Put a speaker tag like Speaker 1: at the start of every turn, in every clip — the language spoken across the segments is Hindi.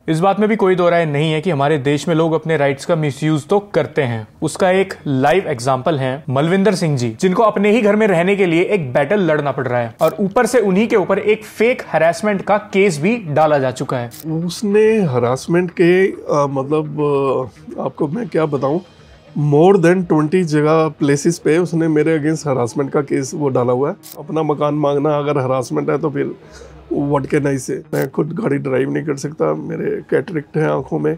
Speaker 1: इस बात में भी कोई दो राय नहीं है कि हमारे देश में लोग अपने राइट्स का मिसयूज तो करते हैं। उसका एक लाइव एग्जांपल है मलविंदर सिंह जी, जिनको अपने ही घर में रहने के लिए एक बैटल लड़ना पड़ रहा है और ऊपर से उन्हीं के ऊपर एक फेक हरासमेंट का केस भी डाला जा चुका है।
Speaker 2: उसने हरासमेंट के आपको मैं क्या बताऊं, मोर देन 20 जगह प्लेसेस पे उसने मेरे अगेंस्ट हरासमेंट का केस वो डाला हुआ है। अपना मकान मांगना अगर हरासमेंट है तो फिर व्हाट कैन आई से। मैं खुद गाड़ी ड्राइव नहीं कर सकता, मेरे कैटरेक्ट है आंखों में,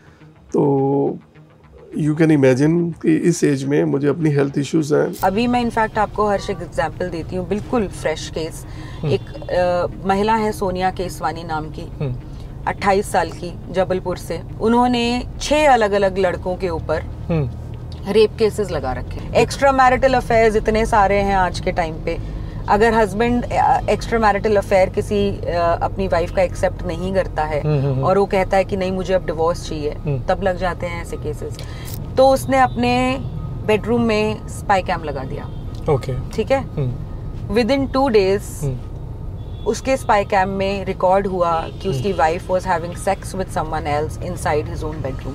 Speaker 2: तो यू कैन इमेजिन कि इस एज में मुझे अपनी हेल्थ इश्यूज हैं।
Speaker 3: अभी मैं इनफैक्ट आपको हर्ष एक एग्जांपल देती हूँ, बिल्कुल फ्रेश केस। एक महिला है सोनिया केसवानी नाम की, 28 साल की, जबलपुर से। उन्होंने 6 अलग अलग लड़कों के ऊपर रेप केसेस लगा रखे। एक्स्ट्रा मैरिटल अफेयर्स इतने सारे हैं आज के टाइम पे। अगर हस्बैंड एक्स्ट्रा मैरिटल अफेयर किसी अपनी वाइफ का एक्सेप्ट नहीं करता है और वो कहता है कि नहीं मुझे अब डिवोर्स चाहिए, तब लग जाते हैं ऐसे केसेस। तो उसने अपने बेडरूम में स्पाई कैम लगा दिया। ओके, ठीक है। विद इन 2 days उसके स्पाई कैम में रिकॉर्ड हुआ कि उसकी wife was having sex with someone else inside his own bedroom.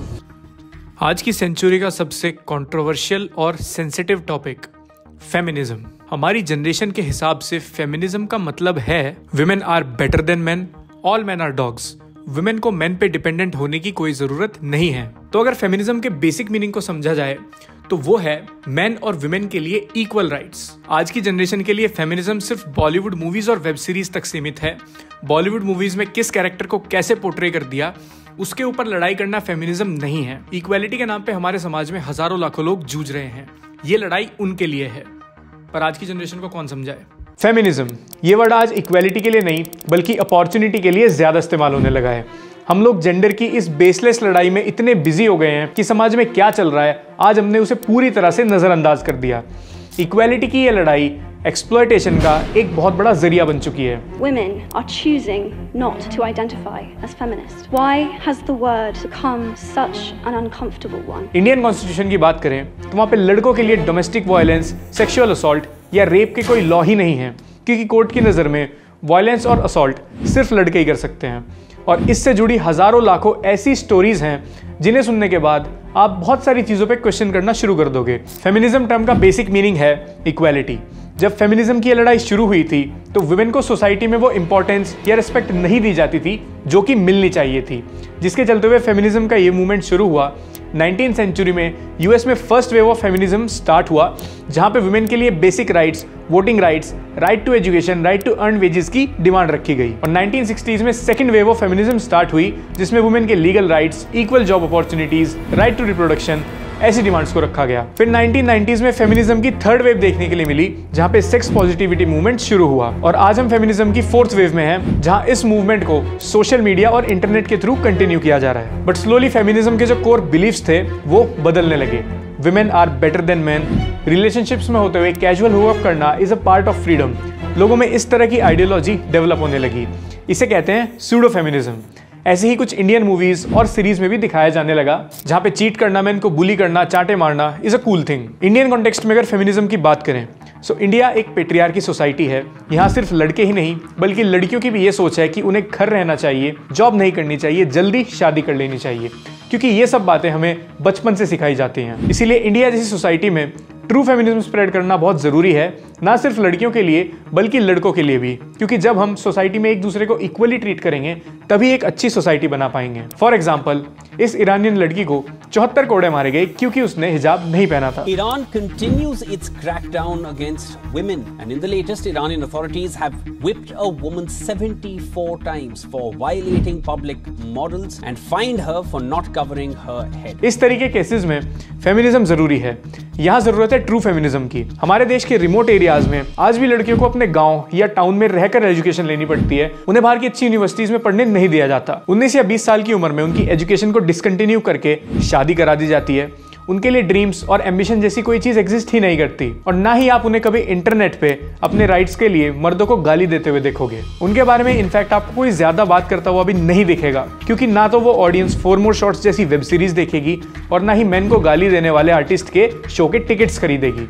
Speaker 1: आज की सेंचुरी का सबसे कंट्रोवर्शियल और सेंसिटिव टॉपिक फेमिनिज्म। हमारी जनरेशन के हिसाब से फेमिनिज्म का मतलब है women are better than men, all men are dogs. Women को मेन पे डिपेंडेंट होने की कोई जरूरत नहीं है। तो अगर फेमिनिज्म के बेसिक मीनिंग को समझा जाए तो वो है मेन और विमेन के लिए इक्वल राइट्स। आज की जनरेशन के लिए फेमिनिज्म सिर्फ बॉलीवुड मूवीज और वेब सीरीज तक सीमित है। बॉलीवुड मूवीज में किस कैरेक्टर को कैसे पोर्ट्रे कर दिया उसके ऊपर लड़ाई करना फेमिनिज्म नहीं है। इक्वालिटी के नाम पे हमारे समाज में हजारों लाखों लोग जूझ रहे हैं। ये लड़ाई उनके लिए है, पर आज की जनरेशन को कौन समझाए। फेमिनिज्म ये वर्ड आज इक्वालिटी के लिए नहीं बल्कि अपॉर्चुनिटी के लिए ज्यादा इस्तेमाल होने लगा है। हम लोग जेंडर की इस बेसलेस लड़ाई में इतने बिजी हो गए हैं कि समाज में क्या चल रहा है आज हमने उसे पूरी तरह से नजरअंदाज कर दिया। इक्वालिटी की ये लड़ाई एक्सप्लॉयटेशन का एक बहुत बड़ा जरिया बन चुकी है।
Speaker 4: Women are choosing not to identify as feminist. Why has the word become such an uncomfortable one?
Speaker 1: Indian constitution की बात करें तो वहाँ पे लड़कों के लिए डोमेस्टिक वायलेंस, सेक्सुअल असॉल्ट या रेप के कोई लॉ ही नहीं है, क्योंकि कोर्ट की नज़र में वायलेंस और असॉल्ट सिर्फ लड़के ही कर सकते हैं। और इससे जुड़ी हजारों लाखों ऐसी स्टोरीज हैं जिन्हें सुनने के बाद आप बहुत सारी चीज़ों पे क्वेश्चन करना शुरू कर दोगे। फेमिनिज्म टर्म का बेसिक मीनिंग है इक्वालिटी। जब फेमिनिज्म की लड़ाई शुरू हुई थी तो वुमेन को सोसाइटी में वो इंपॉर्टेंस या रिस्पेक्ट नहीं दी जाती थी जो कि मिलनी चाहिए थी, जिसके चलते हुए फेमिनिज्म का ये मूवमेंट शुरू हुआ। 19th सेंचुरी में यूएस में first wave of feminism start हुआ, जहां पे वुमेन के लिए basic rights, voting rights, right to education, right to earn wages की डिमांड रखी गई। और 1960s में second wave of feminism start हुई, जिसमें वुमेन के legal rights, equal job opportunities, right to reproduction, ऐसी डिमांड्स को रखा गया। फिर 1990s में फेमिनिज्म की थर्ड वेव देखने के लिए मिली, जहां पे सेक्स पॉजिटिविटी मूवमेंट शुरू हुआ। और आज हम फेमिनिज्म की फोर्थ वेव में हैं, जहां इस मूवमेंट को सोशल मीडिया और इंटरनेट के थ्रू कंटिन्यू किया जा रहा है। बट स्लोली फेमिनिज्म के जो कोर बिलीफ्स थे वो बदलने लगे। Women are better than man, relationships में होते हुए कैजुअल हुकअप करना is a part of freedom. लोगों में इस तरह की आइडियोलॉजी डेवलप होने लगी। इसे कहते हैं सूडो फेमिनिज्म। ऐसे ही कुछ इंडियन मूवीज और सीरीज में भी दिखाया जाने लगा, जहां पे चीट करना, मैन को बुली करना, चांटे मारना is a cool thing. Indian context में अगर फेमिनिज्म की बात करें सो इंडिया एक पेट्रियार्की सोसाइटी है। यहाँ सिर्फ लड़के ही नहीं बल्कि लड़कियों की भी ये सोच है कि उन्हें घर रहना चाहिए, जॉब नहीं करनी चाहिए, जल्दी शादी कर लेनी चाहिए, क्योंकि ये सब बातें हमें बचपन से सिखाई जाती हैं। इसीलिए इंडिया जैसी सोसाइटी में ट्रू फेमिनिज्म स्प्रेड करना बहुत जरूरी है, ना सिर्फ लड़कियों के लिए बल्कि लड़कों के लिए भी, क्योंकि जब हम सोसाइटी में एक दूसरे को इक्वली ट्रीट करेंगे तभी एक अच्छी सोसाइटी बना पाएंगे। फॉर एग्जाम्पल, इस ईरानियन लड़की को 74 कोड़े मारे गए क्योंकि उसने हिजाब नहीं पहना था।
Speaker 5: Iran continues its crackdown against women, and in the latest, Iranian authorities have whipped a woman 74 times for violating public morals and fined her for not covering her head.
Speaker 1: इस तरीके केसेस में फेमिनिज्म जरूरी है। यहाँ जरूरत है ट्रू फेमिनिज्म की। हमारे देश के रिमोट एरियाज में आज भी लड़कियों को अपने गांव या टाउन में रहकर एजुकेशन लेनी पड़ती है। उन्हें बाहर की अच्छी यूनिवर्सिटीज में पढ़ने नहीं दिया जाता। 19 या 20 साल की उम्र में उनकी एजुकेशन को डिसकंटिन्यू करके शादी करा दी जाती है। उनके लिए ड्रीम्स और एम्बिशन जैसी कोई चीज एग्जिस्ट ही नहीं करती, और ना ही आप उन्हें कभी इंटरनेट पे अपने राइट्स के लिए मर्दों को गाली देते हुए देखोगे। उनके बारे में इनफैक्ट आपको कोई ज्यादा बात करता हुआ भी नहीं दिखेगा, क्योंकि ना तो वो ऑडियंस 4 More Shots जैसी वेब सीरीज देखेगी और ना ही मेन को गाली देने वाले आर्टिस्ट के शो के टिकट्स खरीदेगी।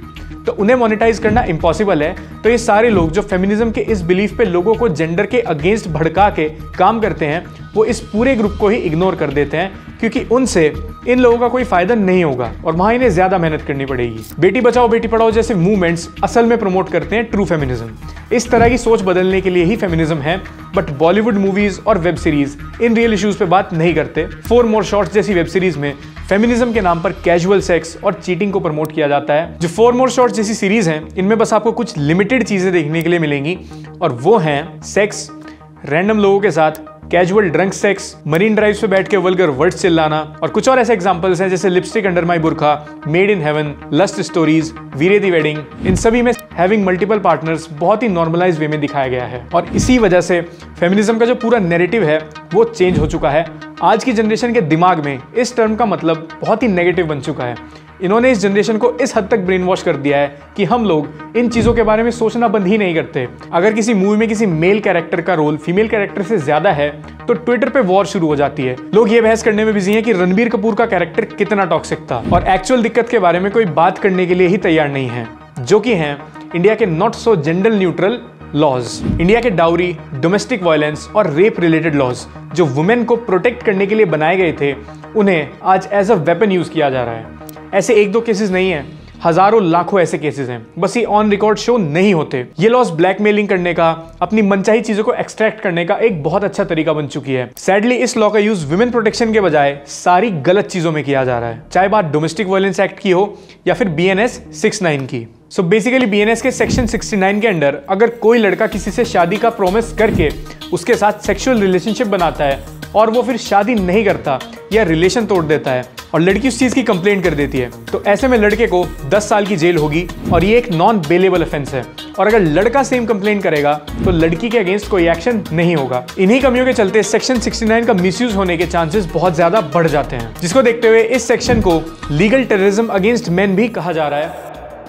Speaker 1: तो उन्हें मोनेटाइज करना इम्पॉसिबल है। तो ये सारे लोग जो फेमिनिज्म के इस बिलीफ पे लोगों को जेंडर के अगेंस्ट भड़का के काम करते हैं, वो इस पूरे ग्रुप को ही इग्नोर कर देते हैं, क्योंकि उनसे इन लोगों का कोई फायदा नहीं होगा और वहां इन्हें ज्यादा मेहनत करनी पड़ेगी। बेटी बचाओ बेटी पढ़ाओ जैसे मूवमेंट्स असल में प्रमोट करते हैं ट्रू फेमिनिज्म। इस तरह की सोच बदलने के लिए ही फेमिनिज्म है, बट बॉलीवुड मूवीज और web series in real issues पे बात नहीं करते। 4 More Shots जैसी वेब सीरीज में फेमिनिज्म के नाम पर कैजुअल सेक्स और चीटिंग को प्रमोट किया जाता है। जो 4 More Shots जैसी सीरीज हैं, इनमें बस आपको कुछ लिमिटेड चीजें देखने के लिए मिलेंगी, और वो हैं सेक्स, रैंडम लोगों के साथ casual drunk sex, Marine Drives पे बैठ के वल्गर वर्ड्स चिल्लाना, और कुछ और ऐसे एग्जांपल्स हैं जैसे लिपस्टिक अंडर माय बुर्खा, मेड इन हेवन, लस्ट स्टोरीज, वीरे दी वेडिंग। इन सभी में हैविंग मल्टीपल पार्टनर्स बहुत ही नॉर्मलाइज वे में दिखाया गया है, और इसी वजह से फेमिनिज्म का जो पूरा नैरेटिव है वो चेंज हो चुका है। आज की जनरेशन के दिमाग में इस टर्म का मतलब बहुत ही नेगेटिव बन चुका है। इन्होंने इस जनरेशन को इस हद तक ब्रेन वॉश कर दिया है कि हम लोग इन चीज़ों के बारे में सोचना बंद ही नहीं करते। अगर किसी मूवी में किसी मेल कैरेक्टर का रोल फीमेल कैरेक्टर से ज्यादा है तो ट्विटर पे वॉर शुरू हो जाती है। लोग ये बहस करने में बिजी हैं कि रणबीर कपूर का कैरेक्टर कितना टॉक्सिक था, और एक्चुअल दिक्कत के बारे में कोई बात करने के लिए ही तैयार नहीं है, जो कि हैं इंडिया के not so gender neutral laws. India के डाउरी, डोमेस्टिक वायलेंस और रेप रिलेटेड लॉज जो वुमेन को प्रोटेक्ट करने के लिए बनाए गए थे, उन्हें आज एज अ वेपन यूज किया जा रहा है। ऐसे 1-2 केसेस नहीं है, हजारों लाखों ऐसे केसेस हैं, बस ये ऑन रिकॉर्ड शो नहीं होते। ये लॉज ब्लैकमेलिंग करने का, अपनी मनचाही चीजों को एक्सट्रैक्ट करने का एक बहुत अच्छा तरीका बन चुकी है। सैडली इस लॉ का यूज वुमेन प्रोटेक्शन के बजाय सारी गलत चीजों में किया जा रहा है, चाहे बात डोमेस्टिक वायलेंस एक्ट की हो या फिर BNS 69 की। सो बेसिकली BNS के सेक्शन 69 के अंडर अगर कोई लड़का किसी से शादी का प्रॉमिस करके उसके साथ सेक्सुअल रिलेशनशिप बनाता है और वो फिर शादी नहीं करता या रिलेशन तोड़ देता है और लड़की उस चीज की कंप्लेंट कर देती है, तो ऐसे में लड़के को 10 साल की जेल होगी, और ये एक नॉन बेलेबल ऑफेंस है। और अगर लड़का सेम कंप्लेंट करेगा तो लड़की के अगेंस्ट कोई एक्शन नहीं होगा। इन्हीं कमियों के चलते सेक्शन 69 का मिसयूज होने के चांसेस बहुत ज्यादा बढ़ जाते हैं, जिसको देखते हुए इस सेक्शन को लीगल टेररिज्म अगेंस्ट मेन भी कहा जा रहा है।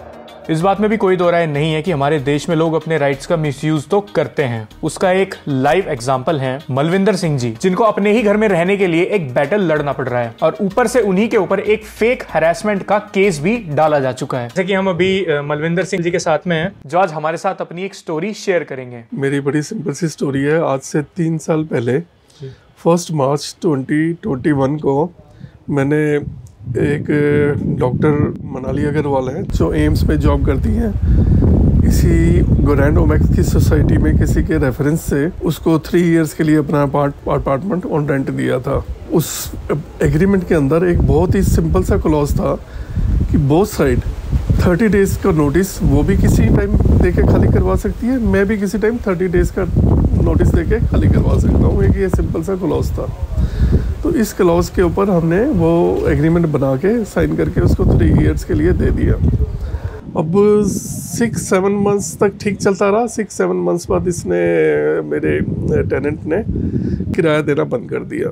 Speaker 1: इस बात में भी कोई दो राय नहीं है कि हमारे देश में लोग अपने राइट्स का मिसयूज तो करते हैं। उसका एक लाइव एग्जांपल है मलविंदर सिंह जी, जिनको अपने ही घर में रहने के लिए एक बैटल लड़ना पड़ रहा है, और ऊपर से उन्हीं के ऊपर एक फेक हैरेसमेंट का केस भी डाला जा चुका है। जैसे कि हम अभी मलविंदर सिंह जी के साथ में हैं, जो आज हमारे साथ अपनी एक स्टोरी शेयर करेंगे।
Speaker 2: मेरी बड़ी सिंपल सी स्टोरी है। आज से 3 साल पहले 1 मार्च 2021 को मैंने एक डॉक्टर मनाली अग्रवाल हैं जो एम्स में जॉब करती हैं, इसी ग्रैंड ओमेक्स की सोसाइटी में किसी के रेफरेंस से उसको 3 इयर्स के लिए अपना अपार्टमेंट ऑन रेंट दिया था। उस एग्रीमेंट के अंदर एक बहुत ही सिंपल सा क्लॉज था कि बोथ साइड 30 डेज का नोटिस वो भी किसी टाइम दे के खाली करवा सकती है, मैं भी किसी टाइम 30 डेज का नोटिस दे के खाली करवा सकता हूँ। एक ये सिंपल सा क्लॉज था। तो इस क्लॉज के ऊपर हमने वो एग्रीमेंट बना के साइन करके उसको 3 इयर्स के लिए दे दिया। अब 6-7 मंथ्स तक ठीक चलता रहा। 6-7 मंथ्स बाद इसने मेरे टेनेंट ने किराया देना बंद कर दिया।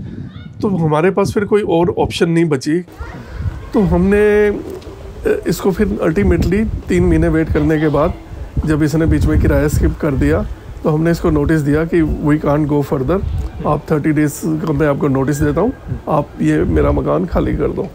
Speaker 2: तो हमारे पास फिर कोई और ऑप्शन नहीं बची, तो हमने इसको फिर अल्टीमेटली 3 महीने वेट करने के बाद जब इसने बीच में किराया स्किप कर दिया तो हमने इसको नोटिस दिया कि वी कांट गो फर्दर, आप 30 डेज का मैं आपको नोटिस देता हूँ, आप ये मेरा मकान खाली कर दो।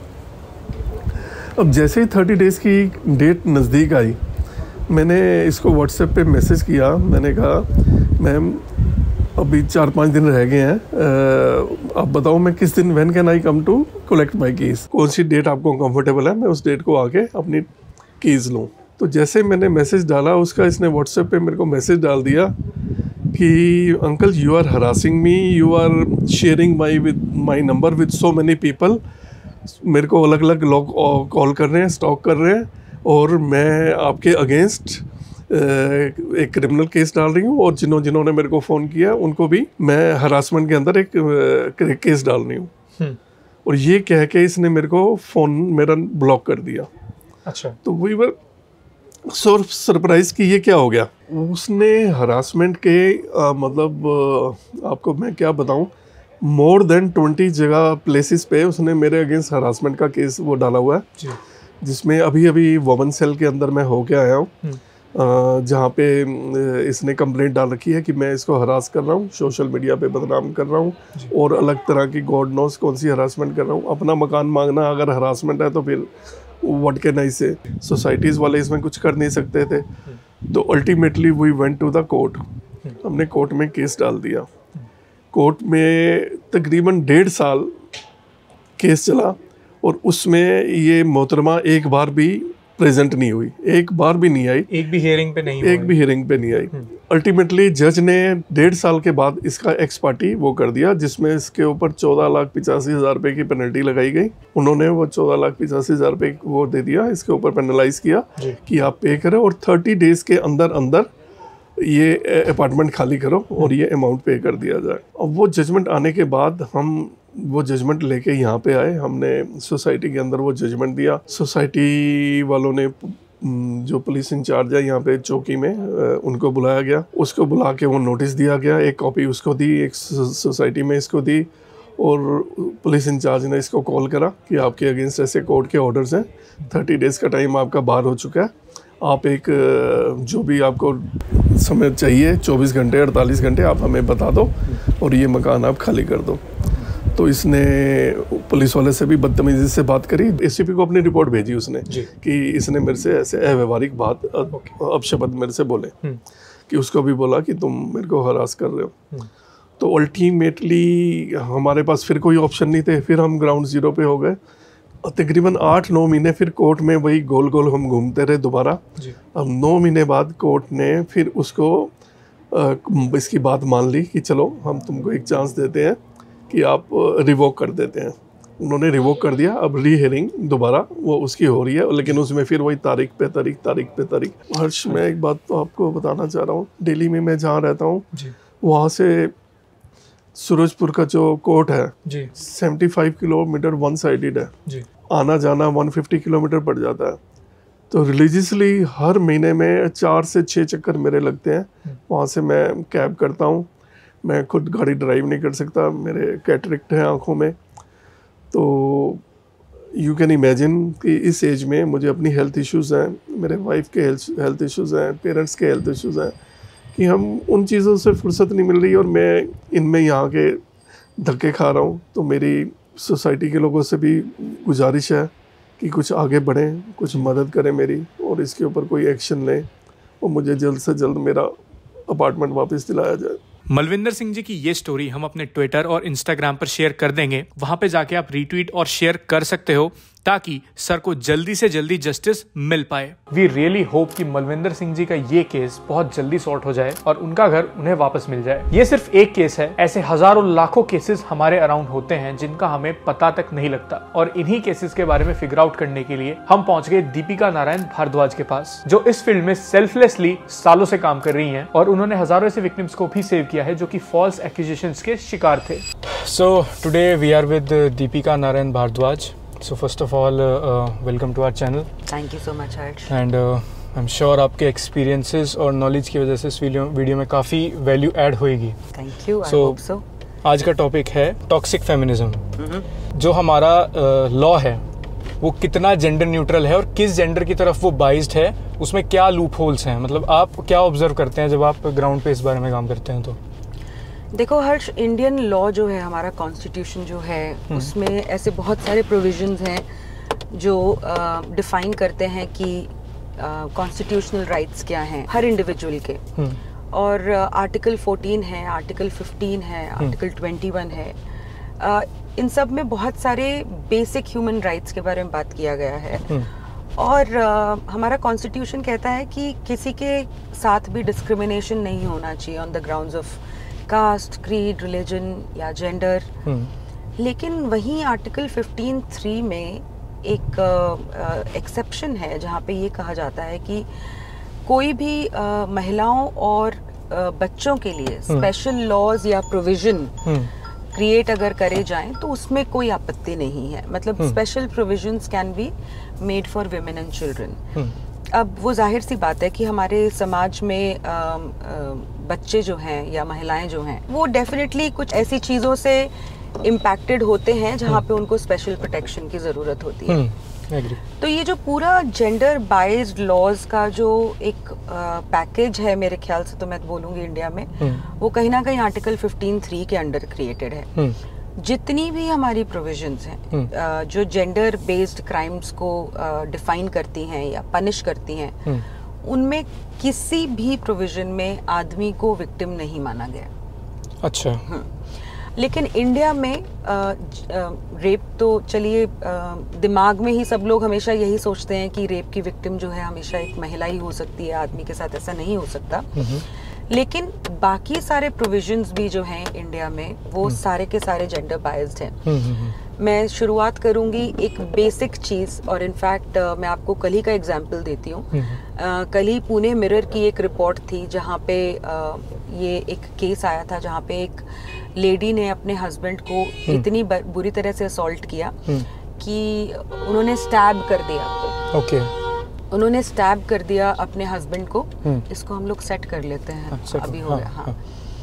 Speaker 2: अब जैसे ही 30 डेज़ की डेट नज़दीक आई, मैंने इसको व्हाट्सएप पे मैसेज किया। मैंने कहा मैम अभी 4-5 दिन रह गए हैं, आप बताओ मैं किस दिन, when can I come to collect my keys, कौन सी डेट आपको कंफर्टेबल है, मैं उस डेट को आके अपनी कीज़ लूँ। तो जैसे मैंने मैसेज डाला उसका इसने व्हाट्सएप पे मेरे को मैसेज डाल दिया कि uncle you are harassing me, you are sharing my number with so many people. मेरे को अलग अलग लोग कॉल कर रहे हैं, स्टॉक कर रहे हैं, और मैं आपके अगेंस्ट एक क्रिमिनल केस डाल रही हूँ, और जिन्होंने मेरे को फ़ोन किया उनको भी मैं हरासमेंट के अंदर एक केस डाल रही हूँ। और ये कह के इसने मेरे को फ़ोन मेरा ब्लॉक कर दिया।
Speaker 1: अच्छा।
Speaker 2: तो वी वर सरप्राइज कि ये क्या हो गया। उसने हरासमेंट के मतलब आपको मैं क्या बताऊं, मोर देन 20 जगह प्लेसेस पे उसने मेरे अगेंस्ट हरासमेंट का केस वो डाला हुआ है, जिसमें अभी वुमेन सेल के अंदर मैं होके आया हूँ, जहाँ पे इसने कंप्लेंट डाल रखी है कि मैं इसको हरास कर रहा हूँ, सोशल मीडिया पे बदनाम कर रहा हूँ, और अलग तरह की गॉड नोस कौन सी हरासमेंट कर रहा हूँ। अपना मकान मांगना अगर हरासमेंट है तो फिर व्हाट कैन आई से, सोसाइटीज़ वाले इसमें कुछ कर नहीं सकते थे। तो ultimately we went to the court, हमने कोर्ट में केस डाल दिया। कोर्ट में तकरीबन 1.5 साल केस चला और उसमें ये मोहतरमा एक बार भी प्रेजेंट नहीं हुई, एक बार भी नहीं आई,
Speaker 1: एक भी हियरिंग पे नहीं आई। अल्टीमेटली जज ने 1.5 साल के बाद इसका एक्स पार्टी वो कर दिया, जिसमें इसके ऊपर 14,85,000 रुपए की पेनल्टी लगाई गई। उन्होंने वो 14,85,000 रुपए वो दे दिया, इसके ऊपर पेनलाइज किया कि आप पे करें और 30 डेज के अंदर अंदर ये अपार्टमेंट खाली करो और ये अमाउंट पे कर दिया जाए। अब वो जजमेंट आने के बाद हम वो जजमेंट लेके यहाँ पे आए, हमने सोसाइटी के अंदर वो जजमेंट दिया। सोसाइटी वालों ने जो पुलिस इंचार्ज है यहाँ पे चौकी में उनको बुलाया गया, उसको बुला के वो नोटिस दिया गया, एक कॉपी उसको दी, एक सोसाइटी में इसको दी और पुलिस इंचार्ज ने इसको कॉल करा कि आपके अगेंस्ट ऐसे कोर्ट के ऑर्डर्स हैं, 30 डेज़ का टाइम आपका बाहर हो चुका है, आप एक जो भी आपको समय चाहिए 24 घंटे 48 घंटे आप हमें बता दो और ये मकान आप खाली कर दो। तो इसने पुलिस वाले से भी बदतमीजी से बात करी, एसीपी को अपनी रिपोर्ट भेजी उसने कि इसने मेरे से ऐसे अव्यवहारिक बात अपशब्द मेरे से बोले कि उसको भी बोला कि तुम मेरे को हरास कर रहे हो। तो अल्टीमेटली हमारे पास फिर कोई ऑप्शन नहीं थे, फिर हम ग्राउंड जीरो पे हो गए। तकरीबन 8-9 महीने फिर कोर्ट में वही गोल गोल हम घूमते रहे दोबारा। अब 9 महीने बाद कोर्ट ने फिर उसको इसकी बात मान ली कि चलो हम तुमको एक चांस देते हैं कि आप रिवोक कर देते हैं। उन्होंने रिवोक कर दिया, अब री हियरिंग दोबारा वो उसकी हो रही है, लेकिन उसमें फिर वही तारीख पे तारीख। हर्ष, मैं एक बात तो आपको बताना चाह रहा हूँ, दिल्ली में मैं जहाँ रहता हूँ वहाँ से सूरजपुर का जो कोर्ट है 75 किलोमीटर वन साइडेड है, आना जाना 150 किलोमीटर पड़ जाता है। तो रिलीजियसली हर महीने में 4 से 6 चक्कर मेरे लगते हैं। वहाँ से मैं कैब करता हूँ, मैं खुद गाड़ी ड्राइव नहीं कर सकता, मेरे कैटरेक्ट है आँखों में। तो यू कैन इमेजिन कि इस एज में मुझे अपनी हेल्थ इश्यूज़ हैं, मेरे वाइफ के हेल्थ इश्यूज़ हैं, पेरेंट्स के हेल्थ इश्यूज़ हैं, कि हम उन चीज़ों से फुर्सत नहीं मिल रही और मैं इनमें यहाँ के धक्के खा रहा हूँ। तो मेरी सोसाइटी के लोगों से भी गुजारिश है कि कुछ आगे बढ़ें, कुछ मदद करें मेरी और इसके ऊपर कोई एक्शन लें और मुझे जल्द से जल्द मेरा अपार्टमेंट वापस दिलाया जाए। मलविंदर सिंह जी की ये स्टोरी हम अपने ट्विटर और इंस्टाग्राम पर शेयर कर देंगे, वहां पे जाके आप रीट्वीट और शेयर कर सकते हो ताकि सर को जल्दी से जल्दी जस्टिस मिल पाए। वी रियली होप कि मलविंदर सिंह जी का ये केस बहुत जल्दी सॉर्ट हो जाए और उनका घर उन्हें वापस मिल जाए। ये सिर्फ एक केस है, ऐसे हजारों लाखों केसेस हमारे अराउंड होते हैं जिनका हमें पता तक नहीं लगता। और इन्हीं केसेस के बारे में फिगर आउट करने के लिए हम पहुंच गए दीपिका नारायण भारद्वाज के पास, जो इस फील्ड में सेल्फलेसली सालों से काम कर रही हैं और उन्होंने हजारों ऐसे विक्टिम्स को भी सेव किया है जो कि फॉल्स एक्यूजेशंस के शिकार थे। So today we are with Deepika Narayan Bhardwaj. So first of all, welcome to our channel.
Speaker 3: Thank you so much, Harsh.
Speaker 1: And I'm sure आपके experiences और knowledge की वजह से इस वीडियो में काफ़ी value add होएगी।
Speaker 3: Thank you. I hope so.
Speaker 1: आज का टॉपिक है टॉक्सिक फेमिनिज्म। जो हमारा लॉ है वो कितना जेंडर न्यूट्रल है और किस जेंडर की तरफ वो बाइज्ड है, उसमें क्या लूप होल्स हैं, मतलब आप क्या ऑब्जर्व करते हैं जब आप ग्राउंड पे इस बारे में काम करते हैं? तो
Speaker 3: देखो हर्ष, इंडियन लॉ जो है, हमारा कॉन्स्टिट्यूशन जो है, उसमें ऐसे बहुत सारे प्रोविजंस हैं जो डिफाइन करते हैं कि कॉन्स्टिट्यूशनल राइट्स क्या हैं हर इंडिविजुअल के। और आर्टिकल 14 है, आर्टिकल 15 है, आर्टिकल 21 है। इन सब में बहुत सारे बेसिक ह्यूमन राइट्स के बारे में बात किया गया है। और हमारा कॉन्स्टिट्यूशन कहता है कि किसी के साथ भी डिस्क्रिमिनेशन नहीं होना चाहिए on the grounds of caste, creed, religion या जेंडर। लेकिन वहीं आर्टिकल 15(3) में एक एक्सेप्शन है जहाँ पे ये कहा जाता है कि कोई भी महिलाओं और बच्चों के लिए स्पेशल लॉज या प्रोविजन क्रिएट अगर करे जाएं तो उसमें कोई आपत्ति नहीं है। मतलब special provisions can be made for women and children. अब वो जाहिर सी बात है कि हमारे समाज में बच्चे जो हैं या महिलाएं जो हैं वो डेफिनेटली कुछ ऐसी चीज़ों से इम्पैक्टेड होते हैं जहाँ पे उनको स्पेशल प्रोटेक्शन की ज़रूरत होती है। तो ये जो पूरा जेंडर बाइज्ड लॉज का जो एक पैकेज है, मेरे ख्याल से तो मैं बोलूँगी इंडिया में, वो कहीं ना कहीं आर्टिकल 15(3) के अंडर क्रिएटेड है। जितनी भी हमारी प्रोविजंस हैं जो जेंडर बेस्ड क्राइम्स को डिफाइन करती हैं या पनिश करती हैं, उनमें किसी भी प्रोविजन में आदमी को विक्टिम नहीं माना गया।
Speaker 1: अच्छा।
Speaker 3: लेकिन इंडिया में रेप तो चलिए दिमाग में ही सब लोग हमेशा यही सोचते हैं कि रेप की विक्टिम जो है हमेशा एक महिला ही हो सकती है, आदमी के साथ ऐसा नहीं हो सकता। लेकिन बाकी सारे प्रोविजंस भी जो हैं इंडिया में वो सारे के सारे जेंडर बायस्ड हैं। मैं शुरुआत करूंगी एक बेसिक चीज़, और इनफैक्ट मैं आपको कल ही का एग्जांपल देती हूँ। कल ही पुणे मिरर की एक रिपोर्ट थी जहाँ पे ये एक केस आया था जहाँ पे एक लेडी ने अपने हस्बैंड को इतनी बुरी तरह से असॉल्ट किया कि उन्होंने स्टैब कर दिया।
Speaker 1: ओके।
Speaker 3: उन्होंने स्टैब कर दिया अपने हस्बैंड को। इसको हम लोग सेट कर लेते हैं।
Speaker 1: अच्छा,
Speaker 3: अभी हो गया। हाँ।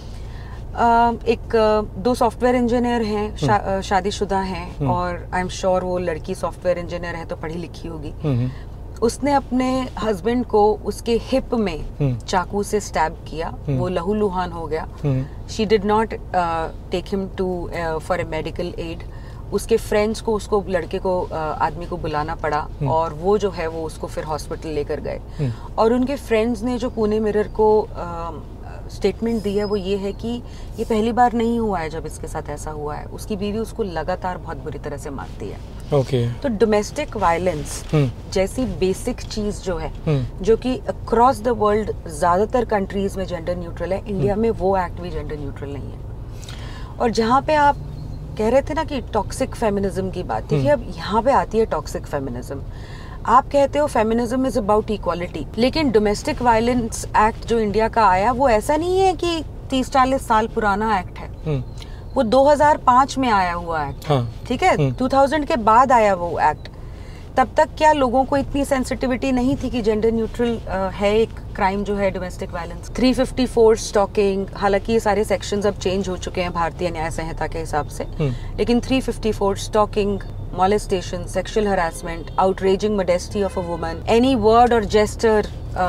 Speaker 3: एक दो सॉफ्टवेयर इंजीनियर हैं, शादीशुदा हैं, और आई एम श्योर वो लड़की सॉफ्टवेयर इंजीनियर है तो पढ़ी लिखी होगी। उसने अपने हस्बैंड को उसके हिप में चाकू से स्टैब किया। वो लहूलुहान हो गया। She did not take him to for a medical aid. उसके फ्रेंड्स को उसको लड़के को आदमी को बुलाना पड़ा और वो जो है वो उसको फिर हॉस्पिटल लेकर गए। और उनके फ्रेंड्स ने जो पुणे मिरर को स्टेटमेंट दी है वो ये है कि ये पहली बार नहीं हुआ है जब इसके साथ ऐसा हुआ है। उसकी बीवी उसको लगातार बहुत बुरी तरह से मारती है।
Speaker 1: ओके।
Speaker 3: तो डोमेस्टिक वायलेंस जैसी बेसिक चीज जो है जो कि अक्रॉस द वर्ल्ड ज्यादातर कंट्रीज में जेंडर न्यूट्रल है, इंडिया में वो एक्ट भी जेंडर न्यूट्रल नहीं है। और जहाँ पे आप कह रहे थे ना कि टॉक्सिक फेमिनिज्म की बात, देखिए अब यहाँ पे आती है टॉक्सिक फेमिनिज्म। आप कहते हो फेमिनिज्म इज अबाउट इक्वालिटी, लेकिन डोमेस्टिक वायलेंस एक्ट जो इंडिया का आया वो ऐसा नहीं है कि 30-40 साल पुराना एक्ट है। वो 2005 में आया हुआ एक्ट। हाँ। ठीक है। 2000 के बाद आया वो एक्ट। तब तक क्या लोगों को इतनी सेंसिटिविटी नहीं थी कि जेंडर न्यूट्रल है एक क्राइम जो है डोमेस्टिक वायलेंस। 354 स्टॉकिंग, हालांकि ये सारे सेक्शंस अब चेंज हो चुके हैं भारतीय न्याय संहिता के हिसाब से, लेकिन 354 stalking, molestation, sexual harassment, outraging modesty of a woman, any word or gesture,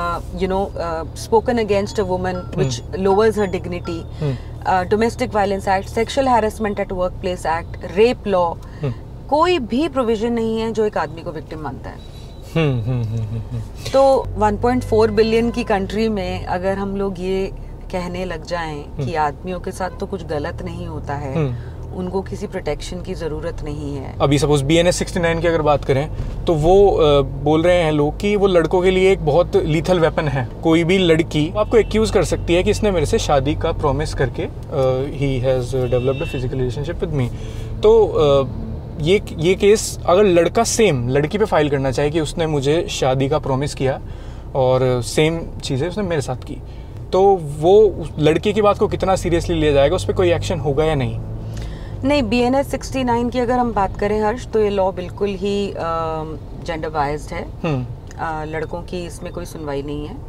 Speaker 3: spoken against a woman which lowers her dignity, domestic violence act, sexual harassment at workplace act, rape law, कोई भी प्रोविजन नहीं है जो एक आदमी को विक्टिम मानता है। तो 1.4 बिलियन की कंट्री में अगर हम लोग ये कहने लग जाएं कि आदमियों के साथ तो कुछ गलत नहीं होता है, उनको किसी प्रोटेक्शन की जरूरत नहीं है।
Speaker 1: अभी सपोज BNS 69 की अगर बात करें तो वो बोल रहे हैं लोग कि वो लड़कों के लिए एक बहुत लीथल वेपन है। कोई भी लड़की आपको एक्यूज कर सकती है कि इसने मेरे से शादी का प्रॉमिस करके ही has developed a physical relationship with me. तो ये केस अगर लड़का सेम लड़की पे फाइल करना चाहे कि उसने मुझे शादी का प्रॉमिस किया और सेम चीज़ें उसने मेरे साथ की, तो वो लड़के की बात को कितना सीरियसली लिया जाएगा, उस पर कोई एक्शन होगा या नहीं?
Speaker 3: नहीं, BNS 69 की अगर हम बात करें हर्ष, तो ये लॉ बिल्कुल ही जेंडर बायस्ड है। लड़कों की इसमें कोई सुनवाई नहीं है।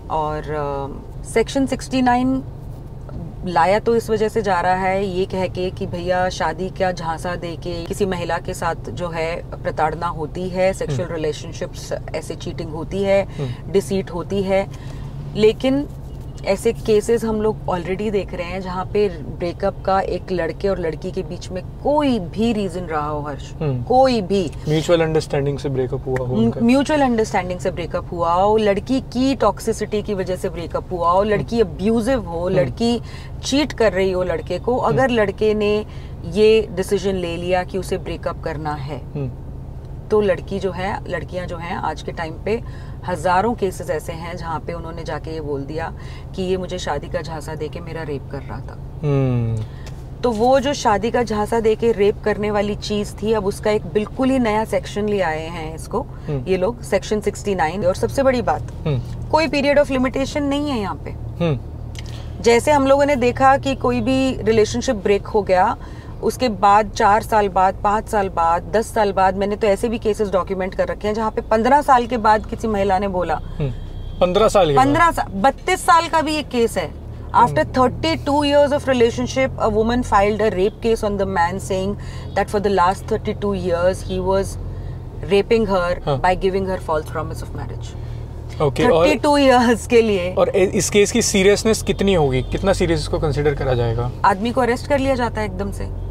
Speaker 3: और सेक्शन 69 लाया तो इस वजह से जा रहा है ये कह के कि भैया शादी का झांसा दे के किसी महिला के साथ जो है प्रताड़ना होती है, सेक्सुअल रिलेशनशिप्स ऐसे चीटिंग होती है, डिसीट होती है। लेकिन ऐसे केसेस हम लोग ऑलरेडी देख रहे हैं जहाँ पे ब्रेकअप का एक लड़के और लड़की के बीच में कोई भी रीजन रहा हो हर्ष, कोई भी
Speaker 1: म्यूचुअल अंडरस्टैंडिंग से ब्रेकअप हुआ हो,
Speaker 3: म्यूचुअल अंडरस्टैंडिंग से ब्रेकअप हुआ हो, लड़की की टॉक्सिसिटी की वजह से ब्रेकअप हुआ हो, लड़की अब्यूजिव हो, लड़की चीट कर रही हो लड़के को, अगर लड़के ने ये डिसीजन ले लिया कि उसे ब्रेकअप करना है, तो लड़कियां जो हैं आज के टाइम पे हजारों केसेस ऐसे हैं जहाँ पे उन्होंने जाके ये बोल दिया कि ये मुझे शादी का झांसा देके मेरा रेप कर रहा था। तो वो जो शादी का झांसा देके रेप करने वाली चीज थी, अब उसका एक बिल्कुल ही नया सेक्शन ले आए हैं इसको ये लोग, सेक्शन 69। और सबसे बड़ी बात, कोई पीरियड ऑफ लिमिटेशन नहीं है यहाँ पे। जैसे हम लोगों ने देखा कि कोई भी रिलेशनशिप ब्रेक हो गया, उसके बाद 4 साल बाद, 5 साल बाद, 10 साल बाद, मैंने तो ऐसे भी केसेस डॉक्यूमेंट कर रखे हैं जहाँ पे 15 साल के बाद किसी महिला ने बोला,
Speaker 1: 15 साल
Speaker 3: 32 साल का भी एक केस है। After 32 years of relationship, a woman filed a rape case on the man saying that for the last 32 years he was raping her by giving her false promise of marriage.
Speaker 1: Okay,
Speaker 3: 32 years के लिए।
Speaker 1: और इस केस की सीरियसनेस कितनी होगी, कितना सीरियस इसको कंसिडर करा जाएगा?
Speaker 3: आदमी को अरेस्ट कर लिया जाता है एकदम से।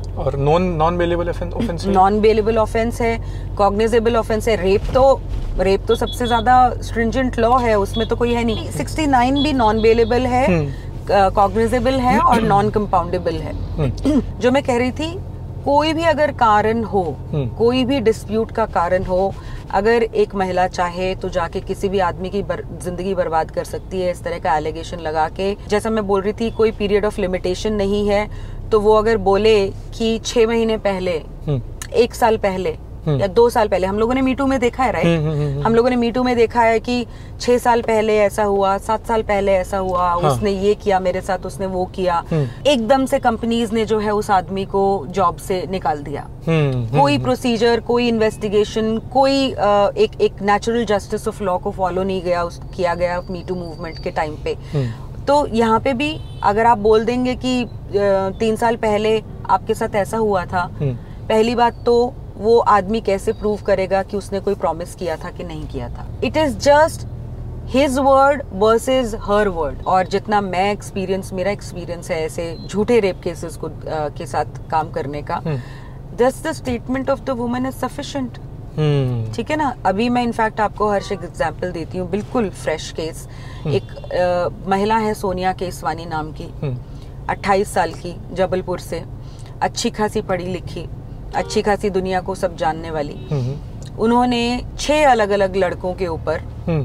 Speaker 1: और non bailable offence
Speaker 3: non bailable offence है, कॉग्निजेबल ऑफेंस है। रेप तो सबसे ज्यादा स्ट्रिंजेंट लॉ है, उसमें तो कोई है नहीं। 69 भी नॉन बेलेबल है, कॉग्निजेबल है और नॉन कंपाउंडेबल है। जो मैं कह रही थी, कोई भी अगर कारण हो, कोई भी डिस्प्यूट का कारण हो, अगर एक महिला चाहे तो जाके किसी भी आदमी की जिंदगी बर्बाद कर सकती है इस तरह का एलिगेशन लगा के। जैसा मैं बोल रही थी, कोई पीरियड ऑफ लिमिटेशन नहीं है, तो वो अगर बोले कि 6 महीने पहले, 1 साल पहले या 2 साल पहले, हम लोगों ने मीटू में देखा है, राइट? हम लोगों ने मीटू में देखा है कि 6 साल पहले ऐसा हुआ, 7 साल पहले ऐसा हुआ, हाँ। उसने ये किया मेरे साथ, उसने वो किया। एकदम से कंपनीज ने जो है उस आदमी को जॉब से निकाल दिया। कोई प्रोसीजर, कोई इन्वेस्टिगेशन, कोई एक नेचुरल जस्टिस ऑफ लॉ को फॉलो नहीं किया गया मीटू मूवमेंट के टाइम पे। तो यहाँ पे भी अगर आप बोल देंगे कि 3 साल पहले आपके साथ ऐसा हुआ था, पहली बात तो वो आदमी कैसे प्रूव करेगा कि उसने कोई प्रॉमिस किया था कि नहीं किया था? It is just his word versus her word. और जितना मेरा एक्सपीरियंस है ऐसे झूठे रेप केसेस को के साथ काम करने का, just the statement of the woman is sufficient. ठीक है ना? अभी मैं इनफैक्ट आपको हर्ष एक एग्जांपल देती हूँ, बिल्कुल फ्रेश केस। एक महिला है सोनिया केसवानी नाम की, 28 साल की, जबलपुर से, अच्छी खासी पढ़ी लिखी, अच्छी खासी दुनिया को सब जानने वाली। उन्होंने 6 अलग अलग लड़कों के ऊपर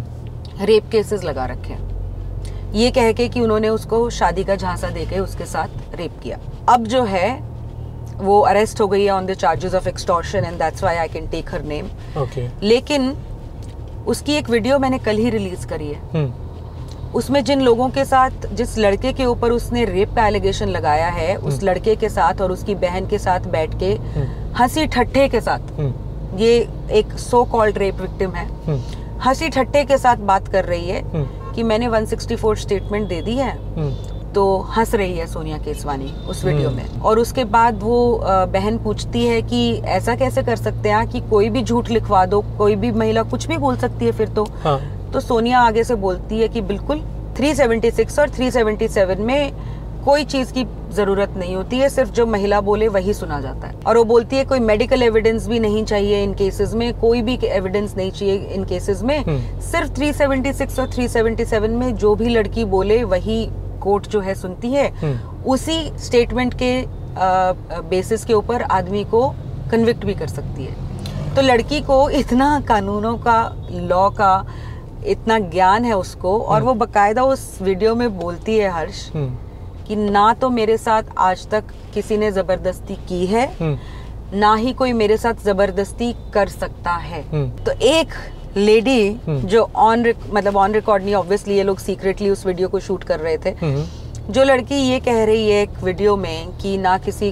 Speaker 3: रेप केसेस लगा रखे हैं, ये कह के कि उन्होंने उसको शादी का झांसा देके उसके साथ रेप किया। अब जो है वो अरेस्ट हो गई है on the charges of extortion, and that's why I can take her name. लेकिन उसकी एक वीडियो मैंने कल ही रिलीज करी है। उसमें जिन लोगों के साथ, जिस लड़के के ऊपर उसने रेप का एलिगेशन लगाया है, उस लड़के के साथ और उसकी बहन के साथ बैठ के हंसी ठट्ठे के साथ, ये एक सो कॉल्ड रेप विक्टिम है, हंसी ठट्ठे के साथ बात कर रही है कि मैंने 164 स्टेटमेंट दे दी है। तो हंस रही है सोनिया केसवानी उस वीडियो में। और उसके बाद वो बहन पूछती है कि ऐसा कैसे कर सकते हैं कि कोई भी झूठ लिखवा दो, कोई भी महिला कुछ भी बोल सकती है फिर तो। हाँ। तो सोनिया आगे से बोलती है कि बिल्कुल 376 और 377 में कोई चीज की जरूरत नहीं होती है, सिर्फ जो महिला बोले वही सुना जाता है। और वो बोलती है कोई मेडिकल एविडेंस भी नहीं चाहिए इन केसेस में, कोई भी एविडेंस नहीं चाहिए इन केसेस में, सिर्फ 376 और 377 में जो भी लड़की बोले वही कोर्ट जो है सुनती है। उसी स्टेटमेंट के बेसिस के ऊपर आदमी को कन्विक्ट भी कर सकती है। तो लड़की को इतना कानूनों का, लॉ का इतना ज्ञान है उसको, और वो बकायदा उस वीडियो में बोलती है हर्ष कि ना तो मेरे साथ आज तक किसी ने जबरदस्ती की है, ना ही कोई मेरे साथ जबरदस्ती कर सकता है। तो एक लेडी जो ऑन रिकॉर्ड नहीं, ऑब्वियसली ये लोग सीक्रेटली उस वीडियो को शूट कर रहे थे, जो लड़की ये कह रही है एक वीडियो में कि ना किसी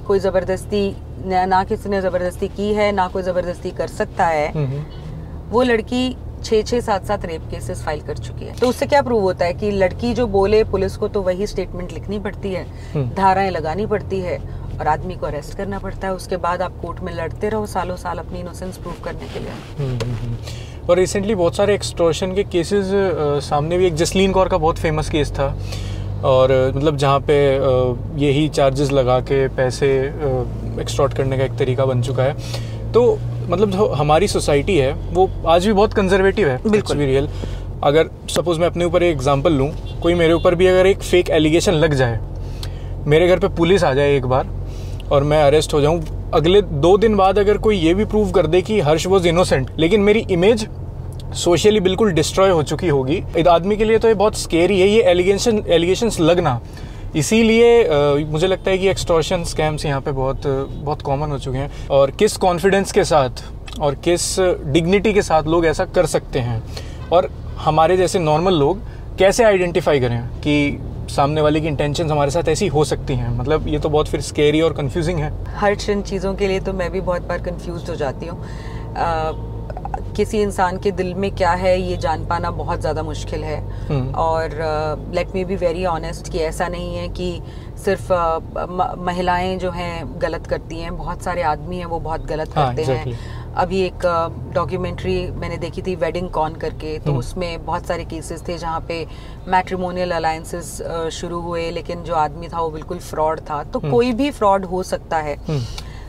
Speaker 3: ने जबरदस्ती की है, ना कोई जबरदस्ती कर सकता है, वो लड़की 6 7 रेप केसेस फाइल कर चुकी है। तो उससे क्या प्रूव होता है कि लड़की जो बोले पुलिस को तो वही स्टेटमेंट लिखनी पड़ती है, धाराएं लगानी पड़ती है और आदमी को अरेस्ट करना पड़ता है। उसके बाद आप कोर्ट में लड़ते रहो सालों साल अपनी इनोसेंस प्रूव करने के लिए।
Speaker 1: और रिसेंटली बहुत सारे एक्सटॉर्शन के केसेस सामने भी, एक जसलीन कौर का बहुत फेमस केस था, और मतलब जहाँ पे यही चार्जेस लगा के पैसे एक्सटॉर्ट करने का एक तरीका बन चुका है। तो मतलब जो हमारी सोसाइटी है वो आज भी बहुत कंजर्वेटिव है, बिल्कुल भी रियल। अगर सपोज मैं अपने ऊपर एक एग्जांपल लूँ, कोई मेरे ऊपर भी अगर एक फेक एलिगेशन लग जाए, मेरे घर पे पुलिस आ जाए एक बार और मैं अरेस्ट हो जाऊँ, अगले 2 दिन बाद अगर कोई ये भी प्रूव कर दे कि हर्ष वॉज इनोसेंट, लेकिन मेरी इमेज सोशली बिल्कुल डिस्ट्रॉय हो चुकी होगी, इस आदमी के लिए तो ये बहुत स्केरी है, ये एलिगेशंस लगना। इसीलिए मुझे लगता है कि एक्सटॉर्शन स्कैम्स यहाँ पे बहुत कॉमन हो चुके हैं। और किस कॉन्फिडेंस के साथ और किस डिग्निटी के साथ लोग ऐसा कर सकते हैं, और हमारे जैसे नॉर्मल लोग कैसे आइडेंटिफाई करें कि सामने वाले की इंटेंशंस हमारे साथ ऐसी हो सकती हैं। मतलब ये तो बहुत फिर स्केरी और कंफ्यूजिंग है।
Speaker 3: हर चीज़ों के लिए तो मैं भी बहुत बार कंफ्यूज हो जाती हूँ। किसी इंसान के दिल में क्या है ये जान पाना बहुत ज़्यादा मुश्किल है। और let me be very honest कि ऐसा नहीं है कि सिर्फ महिलाएं जो हैं गलत करती हैं, बहुत सारे आदमी हैं वो बहुत गलत करते हैं। अभी एक डॉक्यूमेंट्री मैंने देखी थी वेडिंग कॉन करके, तो उसमें बहुत सारे केसेस थे जहाँ पे मैट्रिमोनियल अलायंसेस शुरू हुए, लेकिन जो आदमी था वो बिल्कुल फ्रॉड था। तो कोई भी फ्रॉड हो सकता है।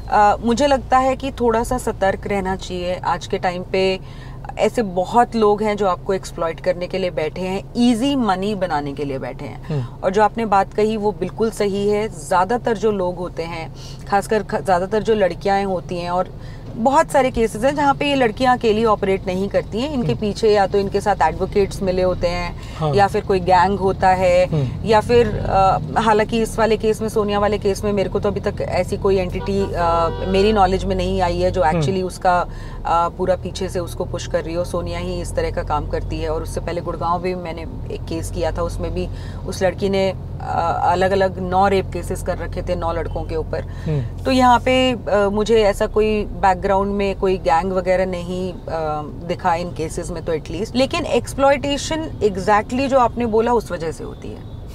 Speaker 3: मुझे लगता है कि थोड़ा सा सतर्क रहना चाहिए। आज के टाइम पे ऐसे बहुत लोग हैं जो आपको एक्सप्लॉइट करने के लिए बैठे हैं, इजी मनी बनाने के लिए बैठे हैं। और जो आपने बात कही वो बिल्कुल सही है। ज़्यादातर जो लोग होते हैं, खासकर ज़्यादातर जो लड़कियां होती हैं, और बहुत सारे केसेस हैं जहाँ पे ये लड़कियां अकेली ऑपरेट नहीं करती हैं, इनके पीछे या तो इनके साथ एडवोकेट्स मिले होते हैं,
Speaker 1: हाँ।
Speaker 3: या फिर कोई गैंग होता है, या फिर हालांकि इस वाले केस में, सोनिया वाले केस में, मेरे को तो अभी तक ऐसी कोई एंटिटी मेरी नॉलेज में नहीं आई है जो एक्चुअली उसका पूरा पीछे से उसको पुश कर रही हो। सोनिया ही इस तरह का काम करती है। और उससे पहले गुड़गांव भी मैंने एक केस किया था, उसमें भी उस लड़की ने अलग अलग 9 रेप केसेस कर रखे थे 9 लड़कों के ऊपर। तो यहाँ पे मुझे ऐसा कोई बैकग्राउंड में कोई गैंग वगैरह नहीं दिखा इन केसेस में तो एटलीस्ट। लेकिन एक्सप्लॉयटेशन एग्जैक्टली जो आपने बोला उस वजह से होती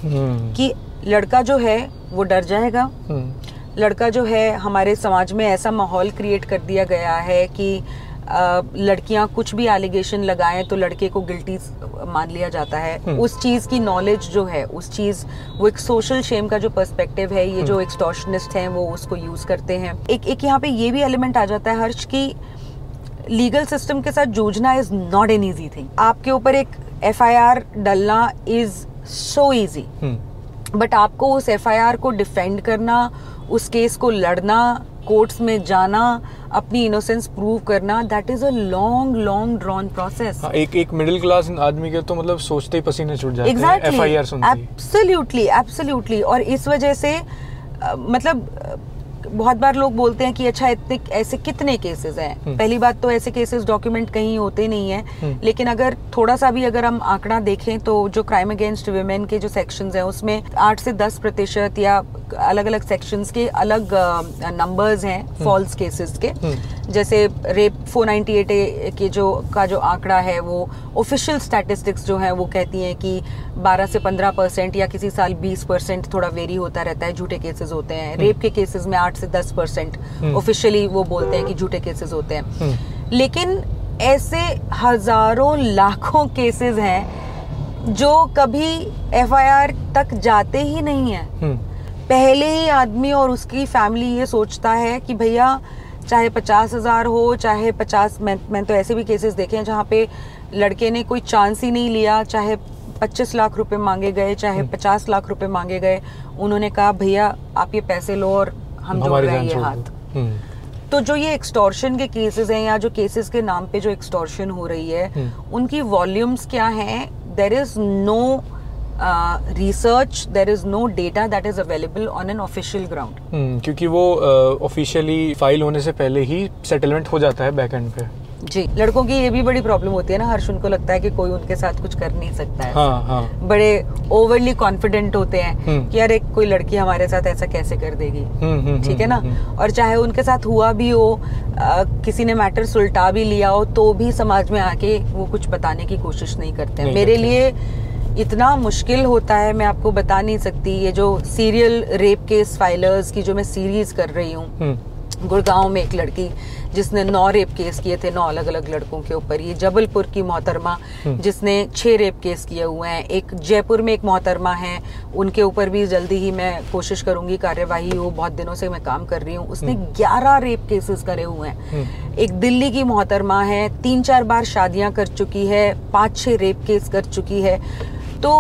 Speaker 3: है कि लड़का जो है वो डर जाएगा। लड़का जो है, हमारे समाज में ऐसा माहौल क्रिएट कर दिया गया है कि लड़कियां कुछ भी एलिगेशन लगाएं तो लड़के को गिल्टी मान लिया जाता है। उस चीज की नॉलेज जो है, उस चीज, वो एक सोशल शेम का जो पर्सपेक्टिव है, ये जो एक्सटॉर्शनिस्ट हैं वो उसको यूज करते हैं। एक यहाँ पे ये भी एलिमेंट आ जाता है हर्ष की लीगल सिस्टम के साथ जूझना is not an easy thing. आपके ऊपर एक FIR डलना इज सो ईजी, बट आपको उस FIR को डिफेंड करना, उस केस को लड़ना, कोर्ट्स में जाना, अपनी इनोसेंस प्रूव करना, that is a long long drawn process.
Speaker 1: एक मिडिल क्लास आदमी के तो मतलब सोचते ही पसीने छूट जाते हैं FIR सुनते ही।
Speaker 3: Absolutely, absolutely. और इस वजह से मतलब बहुत बार लोग बोलते हैं कि अच्छा इतने ऐसे कितने केसेस हैं। पहली बात तो ऐसे केसेस डॉक्यूमेंट कहीं होते नहीं है, लेकिन अगर थोड़ा सा भी अगर हम आंकड़ा देखें तो जो क्राइम अगेंस्ट वुमेन के जो सेक्शंस हैं उसमें 8 से 10% या अलग अलग सेक्शंस के अलग नंबर्स हैं फॉल्स केसेस के। जैसे रेप 498A के जो आंकड़ा है, वो ऑफिशियल स्टैटिस्टिक्स जो है वो कहती हैं कि 12 से 15% या किसी साल 20% थोड़ा वेरी होता रहता है, झूठे केसेस होते हैं। रेप के केसेस में 8 से 10% ऑफिशियली वो बोलते हैं कि झूठे केसेस होते हैं। लेकिन ऐसे हजारों लाखों केसेस हैं जो कभी FIR तक जाते ही नहीं है। पहले ही आदमी और उसकी फैमिली ये सोचता है कि भैया चाहे 50,000 हो, चाहे 50, मैं तो ऐसे भी केसेस देखे हैं जहाँ पे लड़के ने कोई चांस ही नहीं लिया, चाहे 25 लाख रुपए मांगे गए, चाहे 50 लाख रुपए मांगे गए, उन्होंने कहा भैया आप ये पैसे लो और हम जोड़ रहे हैं ये हाथ। तो जो ये एक्सटॉर्शन के केसेस हैं, या जो केसेस के नाम पे जो एक्सटॉर्शन हो रही है, उनकी वॉल्यूम्स क्या हैं? There is no research, there is no data that is available on an official ground.
Speaker 1: क्योंकि वो ऑफिशियली फाइल होने से पहले ही सेटलमेंट हो जाता है बैक एंड पे।
Speaker 3: जी, लड़कों की ये भी बड़ी प्रॉब्लम होती है ना हर्ष, उनको लगता है कि कोई उनके साथ कुछ कर नहीं सकता है।
Speaker 1: हाँ।
Speaker 3: बड़े ओवरली कॉन्फिडेंट होते हैं कि यार कोई लड़की हमारे साथ ऐसा कैसे कर देगी। ठीक है ना। और चाहे उनके साथ हुआ भी हो, किसी ने मैटर सुलटा भी लिया हो, तो भी समाज में आके वो कुछ बताने की कोशिश नहीं करते हैं। मेरे लिए इतना मुश्किल होता है, मैं आपको बता नहीं सकती। ये जो सीरियल रेप केस फाइलर्स की जो मैं सीरीज कर रही हूँ, गुड़गांव में एक लड़की जिसने 9 रेप केस किए थे 9 अलग अलग लड़कों के ऊपर। ये जबलपुर की मोहतरमा जिसने 6 रेप केस किए हुए हैं। एक जयपुर में एक मोहतरमा है, उनके ऊपर भी जल्दी ही मैं कोशिश करूंगी कार्यवाही हो, बहुत दिनों से मैं काम कर रही हूँ। उसने 11 रेप केसेस करे हुए हैं। एक दिल्ली की मोहतरमा है, 3-4 बार शादियां कर चुकी है, 5-6 रेप केस कर चुकी है। तो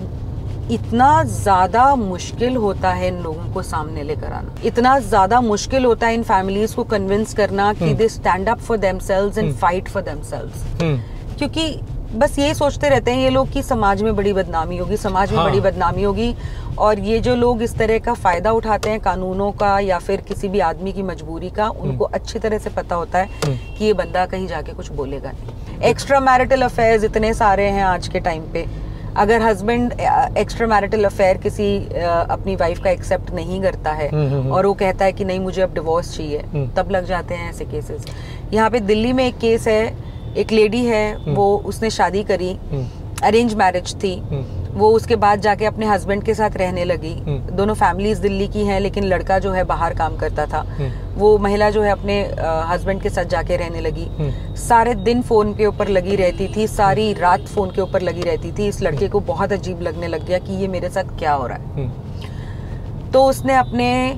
Speaker 3: इतना ज्यादा मुश्किल होता है इन लोगों को सामने लेकर आना, इतना ज्यादा मुश्किल होता है इन फैमिलीज को कन्विंस करना कि they stand up for themselves and fight for themselves. क्योंकि बस यही सोचते रहते हैं ये लोग कि समाज में बड़ी बदनामी होगी, समाज में बड़ी बदनामी होगी। और ये जो लोग इस तरह का फायदा उठाते हैं कानूनों का या फिर किसी भी आदमी की मजबूरी का, उनको अच्छी तरह से पता होता है कि ये बंदा कहीं जाके कुछ बोलेगा नहीं। एक्स्ट्रा मैरिटल अफेयर्स इतने सारे हैं आज के टाइम पे। अगर हस्बैंड एक्स्ट्रा मैरिटल अफेयर किसी अपनी वाइफ का एक्सेप्ट नहीं करता है और वो कहता है कि नहीं मुझे अब डिवोर्स चाहिए, तब लग जाते हैं ऐसे केसेस। यहाँ पे दिल्ली में एक केस है, एक लेडी है, वो उसने शादी करी, अरेंज मैरिज थी, वो उसके बाद जाके अपने हस्बैंड के साथ रहने लगी। दोनों फैमिलीज दिल्ली की हैं, लेकिन लड़का जो है बाहर काम करता था। वो महिला जो है अपने हस्बैंड के साथ जाके रहने लगी। सारे दिन फोन के ऊपर लगी रहती थी, सारी रात फोन के ऊपर लगी रहती थी। इस लड़के को बहुत अजीब लगने लग गया कि ये मेरे साथ क्या हो रहा है। तो उसने अपने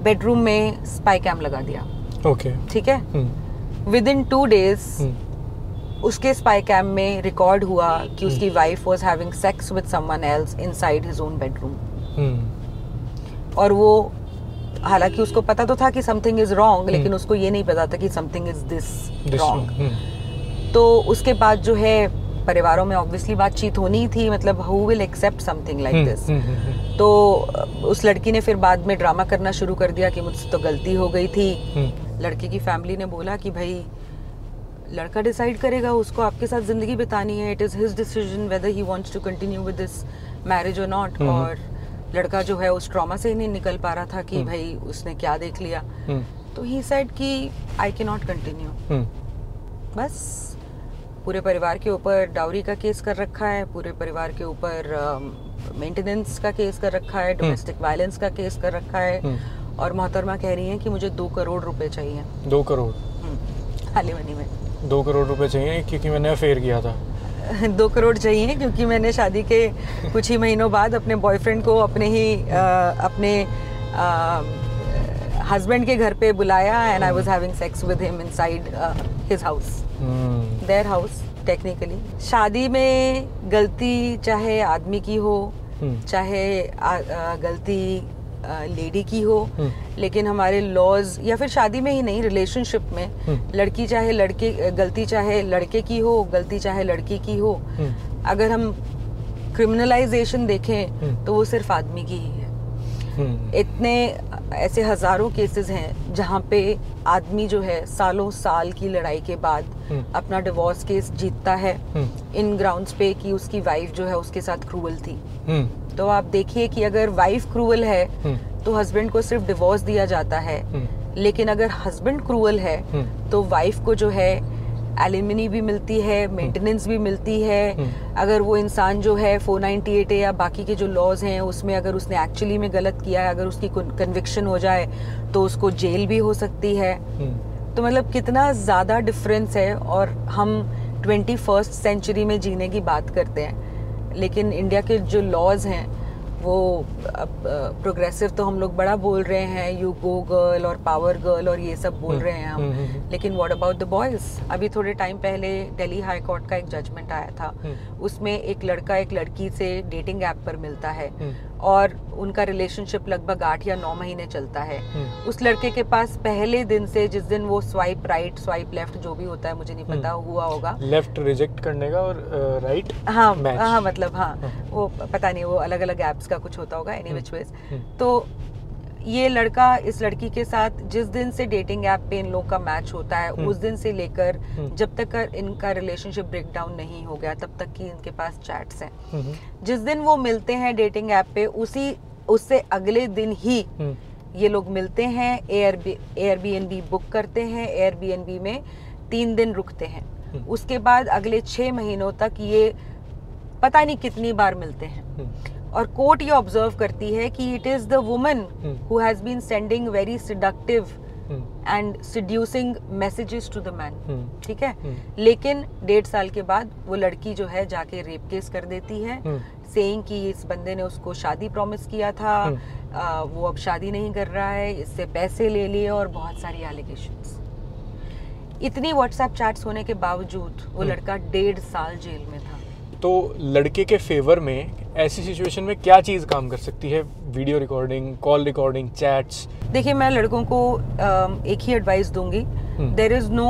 Speaker 3: बेडरूम में स्पाई कैम लगा दिया।
Speaker 1: ओके।
Speaker 3: ठीक है, विद इन 2 days उसके स्पाई कैम में रिकॉर्ड हुआ कि उसकी wife was having sex with someone else inside his own bedroom. और वो, हालांकि उसको पता तो था कि समथिंग इज रॉन्ग, लेकिन उसको ये नहीं पता था कि समथिंग इज दिस रॉन्ग। तो उसके बाद जो है परिवारों में ऑब्वियसली बातचीत होनी थी, मतलब who will accept something like this. तो उस लड़की ने फिर बाद में ड्रामा करना शुरू कर दिया कि मुझसे तो गलती हो गई थी। लड़की की फैमिली ने बोला कि भाई लड़का डिसाइड करेगा, उसको आपके साथ जिंदगी बितानी है, it is his decision whether he wants to continue with this marriage और नॉट। और लड़का जो है उस ट्रॉमा से ही नहीं निकल पा रहा था कि भाई उसने क्या देख लिया। तो ही सेड कि आई कैन नॉट कंटिन्यू। बस पूरे परिवार के ऊपर डाउरी का केस कर रखा है, पूरे परिवार के ऊपर मेंटेनेंस का केस कर रखा है, डोमेस्टिक वायलेंस का केस कर रखा है। और मोहतरमा कह रही हैं कि मुझे 2 करोड़ रुपए चाहिए।
Speaker 1: 2 करोड़
Speaker 3: हालीमनी में
Speaker 1: 2 करोड़ रुपए चाहिए क्योंकि मैंने अफेयर किया था।
Speaker 3: 2 करोड़ चाहिए क्योंकि मैंने शादी के कुछ ही महीनों बाद अपने बॉयफ्रेंड को अपने हस्बैंड के घर पे बुलाया and I was having sex with him inside his house, their house technically. शादी में गलती चाहे आदमी की हो, चाहे गलती लेडी की हो, लेकिन हमारे लॉज या फिर शादी में ही नहीं, रिलेशनशिप में लड़की चाहे लड़के, गलती चाहे लड़के की हो, गलती चाहे लड़की की हो, अगर हम क्रिमिनलाइजेशन देखें तो वो सिर्फ आदमी की ही है। इतने ऐसे हजारों केसेस हैं जहाँ पे आदमी जो है सालों साल की लड़ाई के बाद अपना डिवोर्स केस जीतता है इन ग्राउंड्स पे कि उसकी वाइफ जो है उसके साथ क्रूअल थी। तो आप देखिए कि अगर वाइफ क्रूअल है तो हस्बैंड को सिर्फ डिवोर्स दिया जाता है, लेकिन अगर हस्बैंड क्रूअल है तो वाइफ को जो है एलिमनी भी मिलती है, मेंटेनेंस भी मिलती है। अगर वो इंसान जो है 498 या बाकी के जो लॉज हैं उसमें अगर उसने एक्चुअली में गलत किया है, अगर उसकी कन्विक्शन हो जाए तो उसको जेल भी हो सकती है। तो मतलब कितना ज़्यादा डिफरेंस है। और हम 21st सेंचुरी में जीने की बात करते हैं, लेकिन इंडिया के जो लॉज हैं वो प्रोग्रेसिव तो हम लोग बड़ा बोल रहे हैं, यू गो गर्ल और पावर गर्ल और ये सब बोल रहे हैं हम, लेकिन व्हाट अबाउट द बॉयज? अभी थोड़े टाइम पहले दिल्ली हाई कोर्ट का एक जजमेंट आया था, उसमें एक लड़का एक लड़की से डेटिंग ऐप पर मिलता है और उनका रिलेशनशिप लगभग 8 या 9 महीने चलता है। उस लड़के के पास पहले दिन से, जिस दिन वो स्वाइप राइट स्वाइप लेफ्ट जो भी होता है मुझे नहीं पता हुआ होगा,
Speaker 1: लेफ्ट रिजेक्ट करने का और राइट
Speaker 3: हाँ मतलब वो पता नहीं, वो अलग अलग एप्स का कुछ होता होगा, एनी विच वेज। तो ये लड़का इस लड़की के साथ जिस दिन से डेटिंग ऐप पे इन लोग का मैच होता है उस दिन से लेकर जब तक इनका रिलेशनशिप ब्रेक डाउन नहीं हो गया तब तक की इनके पास चैट्स हैं। जिस दिन वो मिलते हैं डेटिंग ऐप पे उससे अगले दिन ही ये लोग मिलते हैं, एयरबीएनबी बुक करते हैं, एयरबीएनबी में 3 दिन रुकते हैं, उसके बाद अगले 6 महीनों तक ये पता नहीं कितनी बार मिलते हैं। और कोर्ट ये ऑब्जर्व करती है कि it is the woman who has been sending very seductive and seducing messages to the man, ठीक है। लेकिन 1.5 साल के बाद वो लड़की जो है जाके रेप केस कर देती है, सेइंग कि इस बंदे ने उसको शादी प्रॉमिस किया था, वो अब शादी नहीं कर रहा है, इससे पैसे ले लिए और बहुत सारी एलिगेशंस। इतनी व्हाट्सएप चैट्स होने के बावजूद वो लड़का 1.5 साल जेल में था।
Speaker 1: तो लड़के के फेवर में ऐसी सिचुएशन में क्या चीज़ काम कर सकती है? Video recording, call recording, chats?
Speaker 3: देखिए, मैं लड़कों को एक ही एडवाइस दूंगी, there is no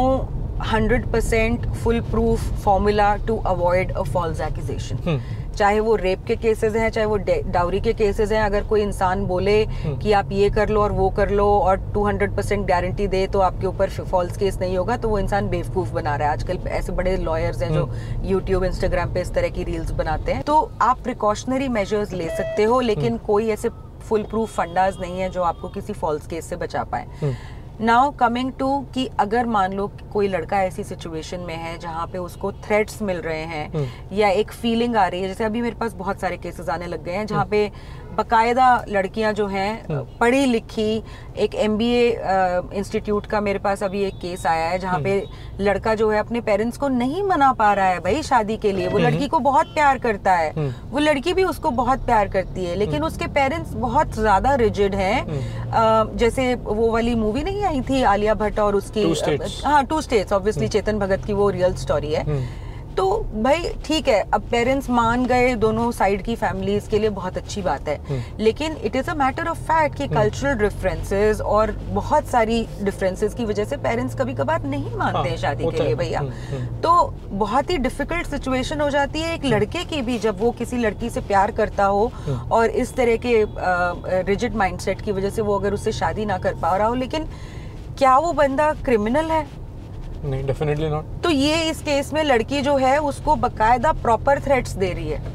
Speaker 3: 100% foolproof formula to avoid a false accusation. चाहे वो रेप के केसेस हैं, चाहे वो डाउरी के केसेस हैं, अगर कोई इंसान बोले कि आप ये कर लो और वो कर लो और 200% गारंटी दे तो आपके ऊपर फॉल्स केस नहीं होगा, तो वो इंसान बेवकूफ बना रहा है। आजकल ऐसे बड़े लॉयर्स हैं जो यूट्यूब, इंस्टाग्राम पे इस तरह की रील्स बनाते हैं। तो आप प्रिकॉशनरी मेजर्स ले सकते हो, लेकिन कोई ऐसे फुल प्रूफ फंडाज नहीं है जो आपको किसी फॉल्स केस से बचा पाए। नाउ कमिंग टू कि अगर मान लो कोई लड़का ऐसी सिचुएशन में है जहाँ पे उसको थ्रेट्स मिल रहे हैं या एक फीलिंग आ रही है, जैसे अभी मेरे पास बहुत सारे केसेस आने लग गए हैं जहाँ पे बकायदा लड़कियां जो हैं पढ़ी लिखी, एक MBA इंस्टीट्यूट का मेरे पास अभी एक केस आया है जहाँ पे लड़का जो है अपने पेरेंट्स को नहीं मना पा रहा है भाई शादी के लिए। वो लड़की को बहुत प्यार करता है, वो लड़की भी उसको बहुत प्यार करती है, लेकिन उसके पेरेंट्स बहुत ज्यादा रिजिड हैं। जैसे वो वाली मूवी नहीं आई थी आलिया भट्ट और उसकी, हाँ, 2 स्टेट्स, ऑब्वियसली चेतन भगत की वो रियल स्टोरी है। तो भाई ठीक है, अब पेरेंट्स मान गए दोनों साइड की फैमिलीज के लिए, बहुत अच्छी बात है, लेकिन it is a matter of fact कि कल्चरल डिफरेंसेस और बहुत सारी डिफरेंसेस की वजह से पेरेंट्स कभी कभार नहीं मानते हैं शादी के लिए भैया। तो बहुत ही डिफिकल्ट सिचुएशन हो जाती है एक लड़के की भी, जब वो किसी लड़की से प्यार करता हो और इस तरह के रिजिड माइंडसेट की वजह से वो अगर उससे शादी ना कर पा रहा हो। लेकिन क्या वो बंदा क्रिमिनल है?
Speaker 1: नहीं, डेफिनेटली नॉट।
Speaker 3: तो ये इस केस में लड़की जो है उसको बकायदा प्रॉपर थ्रेट्स दे रही है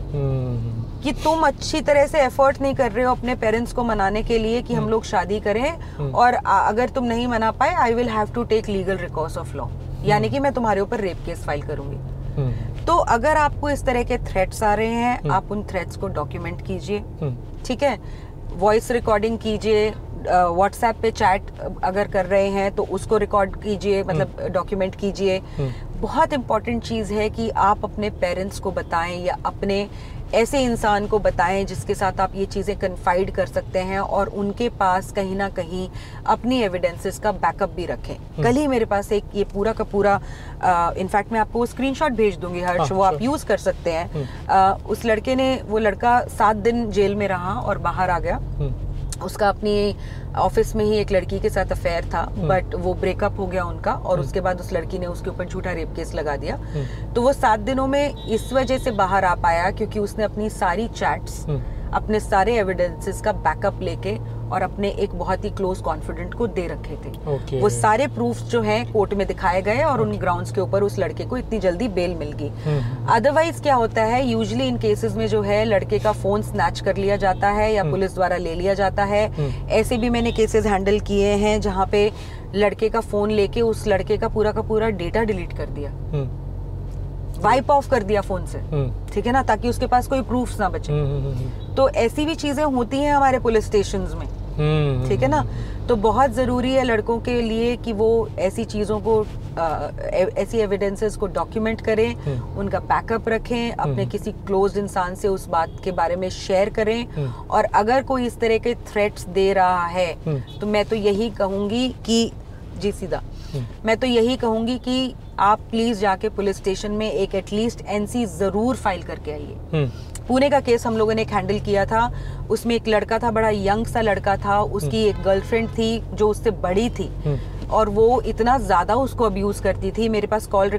Speaker 3: कि तुम अच्छी तरह से एफर्ट नहीं कर रहे हो अपने पेरेंट्स को मनाने के लिए कि हम लोग शादी करें, और अगर तुम नहीं मना पाए I will have to take legal recourse of law, यानी कि मैं तुम्हारे ऊपर रेप केस फाइल करूंगी। तो अगर आपको इस तरह के थ्रेट्स आ रहे हैं, आप उन थ्रेट्स को डॉक्यूमेंट कीजिए, ठीक है, वॉइस रिकॉर्डिंग कीजिए, व्हाट्सएप पे चैट अगर कर रहे हैं तो उसको रिकॉर्ड कीजिए, मतलब डॉक्यूमेंट कीजिए। बहुत इंपॉर्टेंट चीज़ है कि आप अपने पेरेंट्स को बताएं या अपने ऐसे इंसान को बताएं जिसके साथ आप ये चीज़ें कन्फाइड कर सकते हैं, और उनके पास कहीं ना कहीं अपनी एविडेंसेस का बैकअप भी रखें। कल ही मेरे पास एक ये पूरा का पूरा, इनफैक्ट मैं आपको स्क्रीनशॉट भेज दूंगी हर्ष, वो आप यूज़ कर सकते हैं। उस लड़के ने, वो लड़का 7 दिन जेल में रहा और बाहर आ गया। उसका अपनी ऑफिस में ही एक लड़की के साथ अफेयर था, बट वो ब्रेकअप हो गया उनका, और उसके बाद उस लड़की ने उसके ऊपर झूठा रेप केस लगा दिया। तो वो 7 दिनों में इस वजह से बाहर आ पाया क्योंकि उसने अपनी सारी चैट्स, अपने सारे एविडेंसेस का बैकअप लेके और अपने एक बहुत ही क्लोज कॉन्फिडेंट को दे रखे थे। वो सारे प्रूफ्स जो हैं कोर्ट में दिखाए गए और उन ग्राउंड्स के ऊपर उस लड़के को इतनी जल्दी बेल मिल गई। अदरवाइज क्या होता है, यूजुअली इन केसेस में जो है लड़के का फोन स्नैच कर लिया जाता है या पुलिस द्वारा ले लिया जाता है। ऐसे भी मैंने केसेस हैंडल किए हैं जहाँ पे लड़के का फोन लेके उस लड़के का पूरा डेटा डिलीट कर दिया, वाइप ऑफ कर दिया फोन से, ठीक है ना, ताकि उसके पास कोई प्रूफ्स ना बचे। तो ऐसी भी चीजें होती हैं हमारे पुलिस स्टेशंस में, ठीक है ना। तो बहुत जरूरी है लड़कों के लिए कि वो ऐसी चीजों को, ऐसी एविडेंसेस को डॉक्यूमेंट करें, उनका बैकअप रखें, अपने किसी क्लोज्ड इंसान से उस बात के बारे में शेयर करें। और अगर कोई इस तरह के थ्रेट्स दे रहा है तो मैं तो यही कहूंगी कि जी सीधा, मैं तो यही कहूंगी कि आप प्लीज जाके पुलिस स्टेशन में एक एटलीस्ट NC जरूर फाइल करके आइए। पुणे का केस हम लोगों ने एक हैंडल किया था, उसमें एक लड़का था, बड़ा यंग सा लड़का था, उसकी एक गर्लफ्रेंड थी जो उससे बड़ी थी, और वो इतना ज्यादा उसको अब्यूज करती थी। मेरे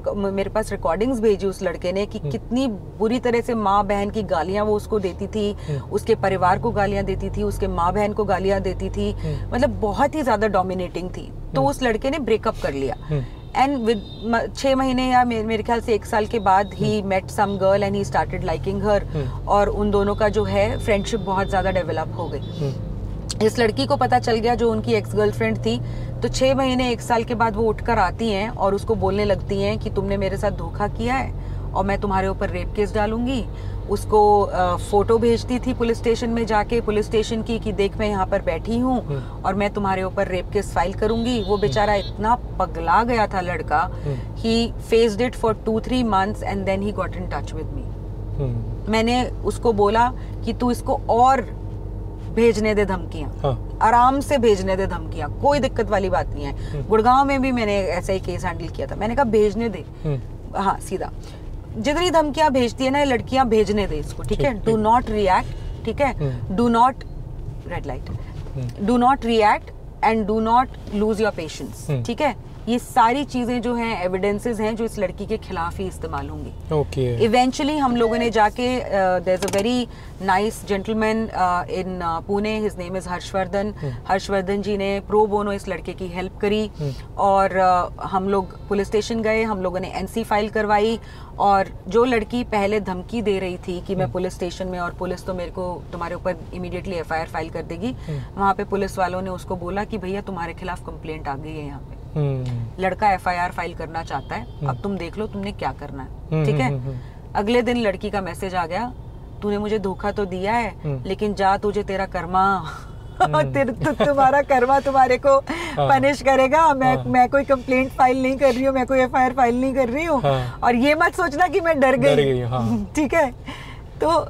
Speaker 3: पास रिकॉर्डिंग्स भेजी उस लड़के ने कि कितनी बुरी तरह से माँ बहन की गालियां वो उसको देती थी, उसके परिवार को गालियां देती थी, उसके माँ बहन को गालियां देती थी, मतलब बहुत ही ज्यादा डोमिनेटिंग थी। तो उस लड़के ने ब्रेकअप कर लिया, एंड विद 6 महीने या मेरे ख्याल से 1 साल के बाद he met some girl and he started liking her, और उन दोनों का जो है फ्रेंडशिप बहुत ज्यादा डेवलप हो गई। इस लड़की को पता चल गया, जो उनकी एक्स गर्लफ्रेंड थी, तो 6 महीने 1 साल के बाद वो उठकर आती हैं और उसको बोलने लगती हैं कि तुमने मेरे साथ धोखा किया है और मैं तुम्हारे ऊपर रेप केस डालूंगी। उसको फोटो भेजती थी पुलिस स्टेशन में जाके, पुलिस स्टेशन की, कि देख मैं यहाँ पर बैठी हूँ और मैं तुम्हारे ऊपर रेप केस फाइल करूंगी। वो बेचारा इतना पगला गया था लड़का, he faced it for 2-3 months and then he got in touch with me. मैंने उसको बोला कि तू इसको और भेजने दे धमकियां, आराम से भेजने दे धमकियां, कोई दिक्कत वाली बात नहीं है। गुड़गांव में भी मैंने ऐसा ही केस हैंडल किया था, मैंने कहा भेजने दे, हाँ सीधा, जितनी धमकियां भेजती है ना ये लड़कियां भेजने दे इसको, ठीक है। डू नॉट रिएक्ट, ठीक है, do not, red light, do not react and do not lose your patience, ठीक है। ये सारी चीजें जो हैं एविडेंसेस हैं जो इस लड़की के खिलाफ ही इस्तेमाल होंगी। इवेंचुअली हम लोगों ने जाके, there is a very nice gentleman in Pune, his name is Harshvardhan. Harshvardhan ji ने प्रो बोनो इस लड़के की हेल्प करी, और हम लोग पुलिस स्टेशन गए, हम लोगों ने NC फाइल करवाई, और जो लड़की पहले धमकी दे रही थी कि मैं पुलिस स्टेशन में, और पुलिस तो मेरे को तुम्हारे ऊपर इमीडिएटली FIR फाइल कर देगी, वहां पे पुलिस वालों ने उसको बोला कि भैया तुम्हारे खिलाफ कंप्लेंट आ गई है यहाँ पे, लड़का FIR फाइल करना चाहता है, अब तुम देख लो तुमने क्या करना है, ठीक है। अगले दिन लड़की का मैसेज आ गया तूने मुझे धोखा तो दिया है, लेकिन जा, तुझे तेरा कर्मा तुम्हारा कर्मा तुम्हारे को पनिश करेगा। मैं कोई कंप्लेंट फाइल नहीं कर रही हूँ, मैं कोई एफआईआर फाइल नहीं कर रही हूँ, और ये मत सोचना कि मैं डर गई। ठीक है, तो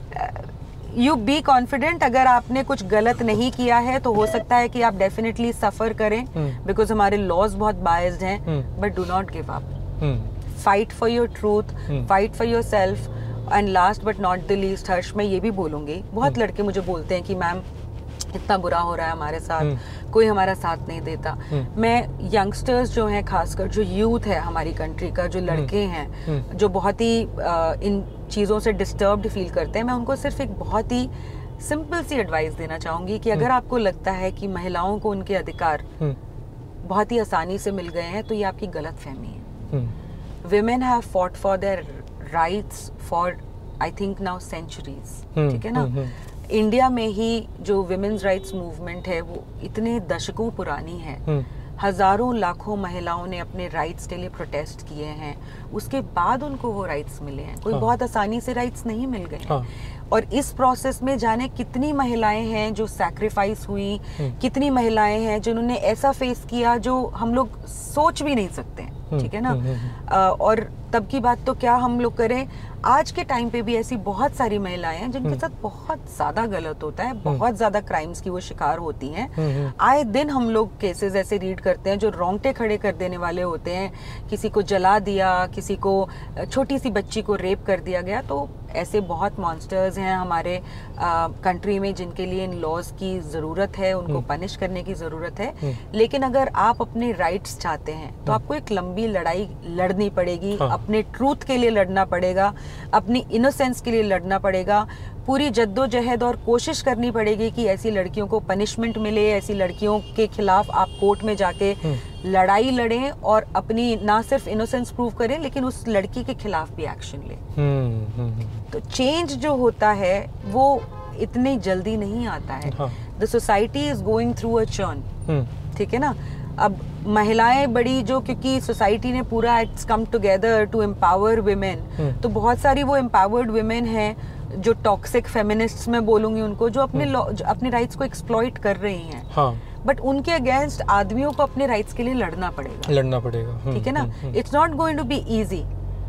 Speaker 3: यू बी कॉन्फिडेंट। अगर आपने कुछ गलत नहीं किया है तो हो सकता है कि आप डेफिनेटली सफर करें, बिकॉज हमारे लॉज बहुत बायस्ड हैं, but do not give up. Fight for your truth, fight for your self, and last but not the least Harsh, मैं ये भी बोलूंगी, बहुत लड़के मुझे बोलते हैं कि मैम इतना बुरा हो रहा है हमारे साथ, कोई हमारा साथ नहीं देता। मैं यंगस्टर्स जो हैं, खासकर जो यूथ है हमारी कंट्री का, जो लड़के हैं जो बहुत ही इन चीज़ों से डिस्टर्ब्ड फील करते हैं, मैं उनको सिर्फ एक बहुत ही सिंपल सी एडवाइस देना चाहूँगी कि अगर आपको लगता है कि महिलाओं को उनके अधिकार बहुत ही आसानी से मिल गए हैं, तो ये आपकी गलत फहमी है। Women have fought for their rights for I think now centuries. ठीक है ना, इंडिया में ही जो विमेन्स राइट्स मूवमेंट है वो इतने दशकों पुरानी है। हजारों लाखों महिलाओं ने अपने राइट्स के लिए प्रोटेस्ट किए हैं, उसके बाद उनको वो राइट्स मिले हैं। कोई बहुत आसानी से राइट्स नहीं मिल गए। और इस प्रोसेस में जाने कितनी महिलाएं हैं जो सैक्रिफाइस हुई, कितनी महिलाएं हैं जिन्होंने ऐसा फेस किया जो हम लोग सोच भी नहीं सकते हैं। ठीक है ना, और तब की बात तो क्या हम लोग करें, आज के टाइम पे भी ऐसी बहुत सारी महिलाएं हैं जिनके साथ बहुत ज्यादा गलत होता है, बहुत ज्यादा क्राइम्स की वो शिकार होती हैं। आए दिन हम लोग केसेस ऐसे रीड करते हैं जो रोंगटे खड़े कर देने वाले होते हैं। किसी को जला दिया, किसी को, छोटी सी बच्ची को रेप कर दिया गया। तो ऐसे बहुत मॉन्स्टर्स हैं हमारे कंट्री में जिनके लिए इन लॉज की ज़रूरत है, उनको पनिश करने की ज़रूरत है। लेकिन अगर आप अपने राइट्स चाहते हैं तो आपको एक लंबी लड़ाई लड़नी पड़ेगी। अपने ट्रूथ के लिए लड़ना पड़ेगा, अपनी इनोसेंस के लिए लड़ना पड़ेगा, पूरी जद्दोजहद और कोशिश करनी पड़ेगी कि ऐसी लड़कियों को पनिशमेंट मिले। ऐसी लड़कियों के खिलाफ आप कोर्ट में जाके लड़ाई लड़ें और अपनी ना सिर्फ इनोसेंस प्रूव करें, लेकिन उस लड़की के खिलाफ भी एक्शन लें। तो चेंज जो होता है वो इतनी जल्दी नहीं आता है। The society is going through a churn. ठीक है ना, अब महिलाएं बड़ी जो, क्योंकि सोसाइटी ने पूरा it's come together to empower women, तो बहुत सारी वो एम्पावर्ड विमेन हैं जो टॉक्सिक फेमिनिस्ट्स में बोलूंगी उनको, जो अपने राइट्स को एक्सप्लॉइट कर रही हैं। बट उनके अगेंस्ट आदमियों को अपने राइट्स के लिए लड़ना पड़ेगा। ठीक है ना, it's not going to be easy.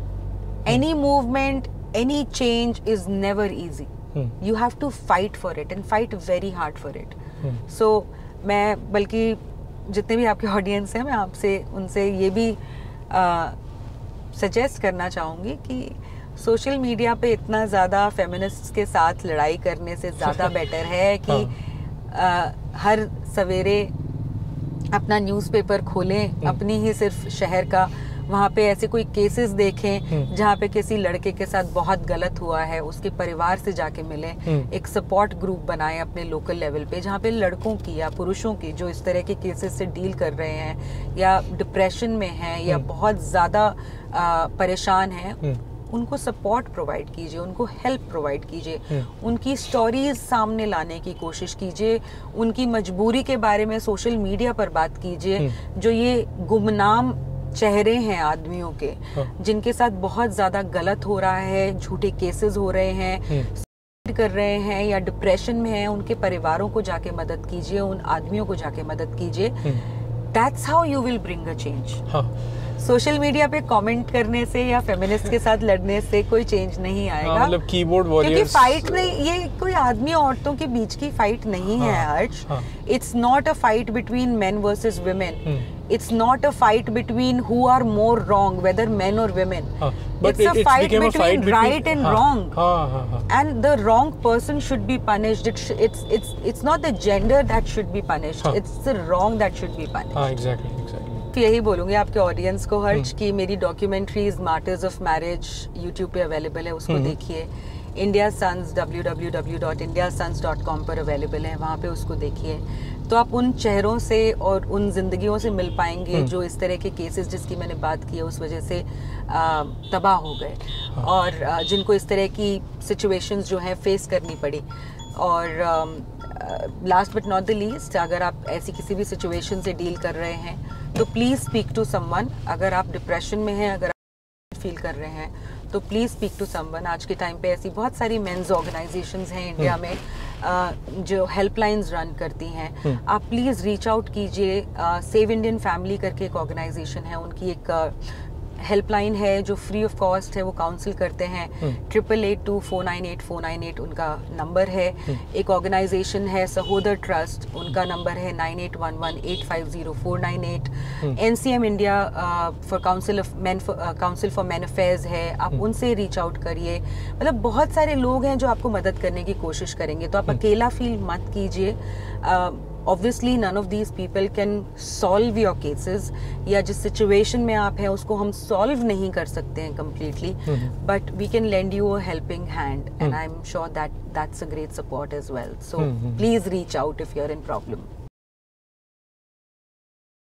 Speaker 3: Any movement, any change is never easy. You have to fight for it and fight very hard for it. So मैं, बल्कि जितने भी आपके ऑडियंस हैं, मैं आपसे उनसे ये भी सजेस्ट करना चाहूँगी कि सोशल मीडिया पे इतना ज़्यादा फेमिनिस्ट्स के साथ लड़ाई करने से ज़्यादा बेटर है कि हर सवेरे अपना न्यूज़पेपर खोलें, अपनी ही सिर्फ शहर का, वहाँ पे ऐसे कोई केसेस देखें जहाँ पे किसी लड़के के साथ बहुत गलत हुआ है, उसके परिवार से जाके मिलें। एक सपोर्ट ग्रुप बनाएं अपने लोकल लेवल पे, जहाँ पे लड़कों की या पुरुषों की जो इस तरह के केसेस से डील कर रहे हैं या डिप्रेशन में हैं या बहुत ज़्यादा परेशान हैं, उनको सपोर्ट प्रोवाइड कीजिए, उनको हेल्प प्रोवाइड कीजिए, उनकी स्टोरीज सामने लाने की कोशिश कीजिए, उनकी मजबूरी के बारे में सोशल मीडिया पर बात कीजिए। जो ये गुमनाम चेहरे हैं आदमियों के, जिनके साथ बहुत ज्यादा गलत हो रहा है, झूठे केसेस हो रहे हैं, कर रहे हैं या डिप्रेशन में हैं, उनके परिवारों को जाके मदद कीजिए, उन आदमियों को जाके मदद कीजिए। That's how you will bring a change. Social media पे कमेंट करने से या फेमिनिस्ट के साथ लड़ने से कोई चेंज नहीं आएगा।
Speaker 1: मतलब कीबोर्ड वॉरियर्स,
Speaker 3: क्योंकि फाइट नहीं, ये कोई आदमी औरतों के बीच की फाइट नहीं है Harsh. It's not a fight between men versus women. It's not a fight between who are more wrong, whether men or women. It's a fight between right and wrong. And the wrong person should be punished. It's not the gender that should be punished. It's the wrong that should be punished.
Speaker 1: Exactly.
Speaker 3: यही बोलूंगी आपके ऑडियंस को हर्ष की मेरी documentaries martyrs of marriage YouTube पे अवेलेबल है, उसको देखिए। इंडिया सन्स www.indiasons.com पर अवेलेबल है, वहाँ पे उसको देखिए। तो आप उन चेहरों से और उन जिंदगियों से मिल पाएंगे जो इस तरह के केसेस जिसकी मैंने बात की है उस वजह से तबाह हो गए और जिनको इस तरह की सिचुएशंस जो हैं फेस करनी पड़ी। और last but not the least, अगर आप ऐसी किसी भी सिचुएशन से डील कर रहे हैं तो प्लीज़ स्पीक टू समवन। अगर आप डिप्रेशन में हैं, अगर फील कर रहे हैं तो प्लीज़ स्पीक टू समवन। आज के टाइम पे ऐसी बहुत सारी मेंस ऑर्गेनाइजेशंस हैं इंडिया में जो हेल्पलाइंस रन करती हैं। आप प्लीज़ रीच आउट कीजिए। सेव इंडियन फैमिली करके एक ऑर्गेनाइजेशन है, उनकी एक हेल्पलाइन है जो फ्री ऑफ कॉस्ट है, वो काउंसिल करते हैं। 8882498498 उनका नंबर है। एक ऑर्गेनाइजेशन है सहोदर ट्रस्ट, उनका नंबर है 9811850498। NCM India for council for man affairs है, आप उनसे रीच आउट करिए। मतलब बहुत सारे लोग हैं जो आपको मदद करने की कोशिश करेंगे, तो आप अकेला फील मत कीजिए। Obviously none of these people can solve your cases, या जिस सिचुएशन में आप हैं उसको हम सॉल्व नहीं कर सकते हैं completely, but we can lend you a helping hand, and I'm sure that that's a great support as well. So please reach out if you're in problem.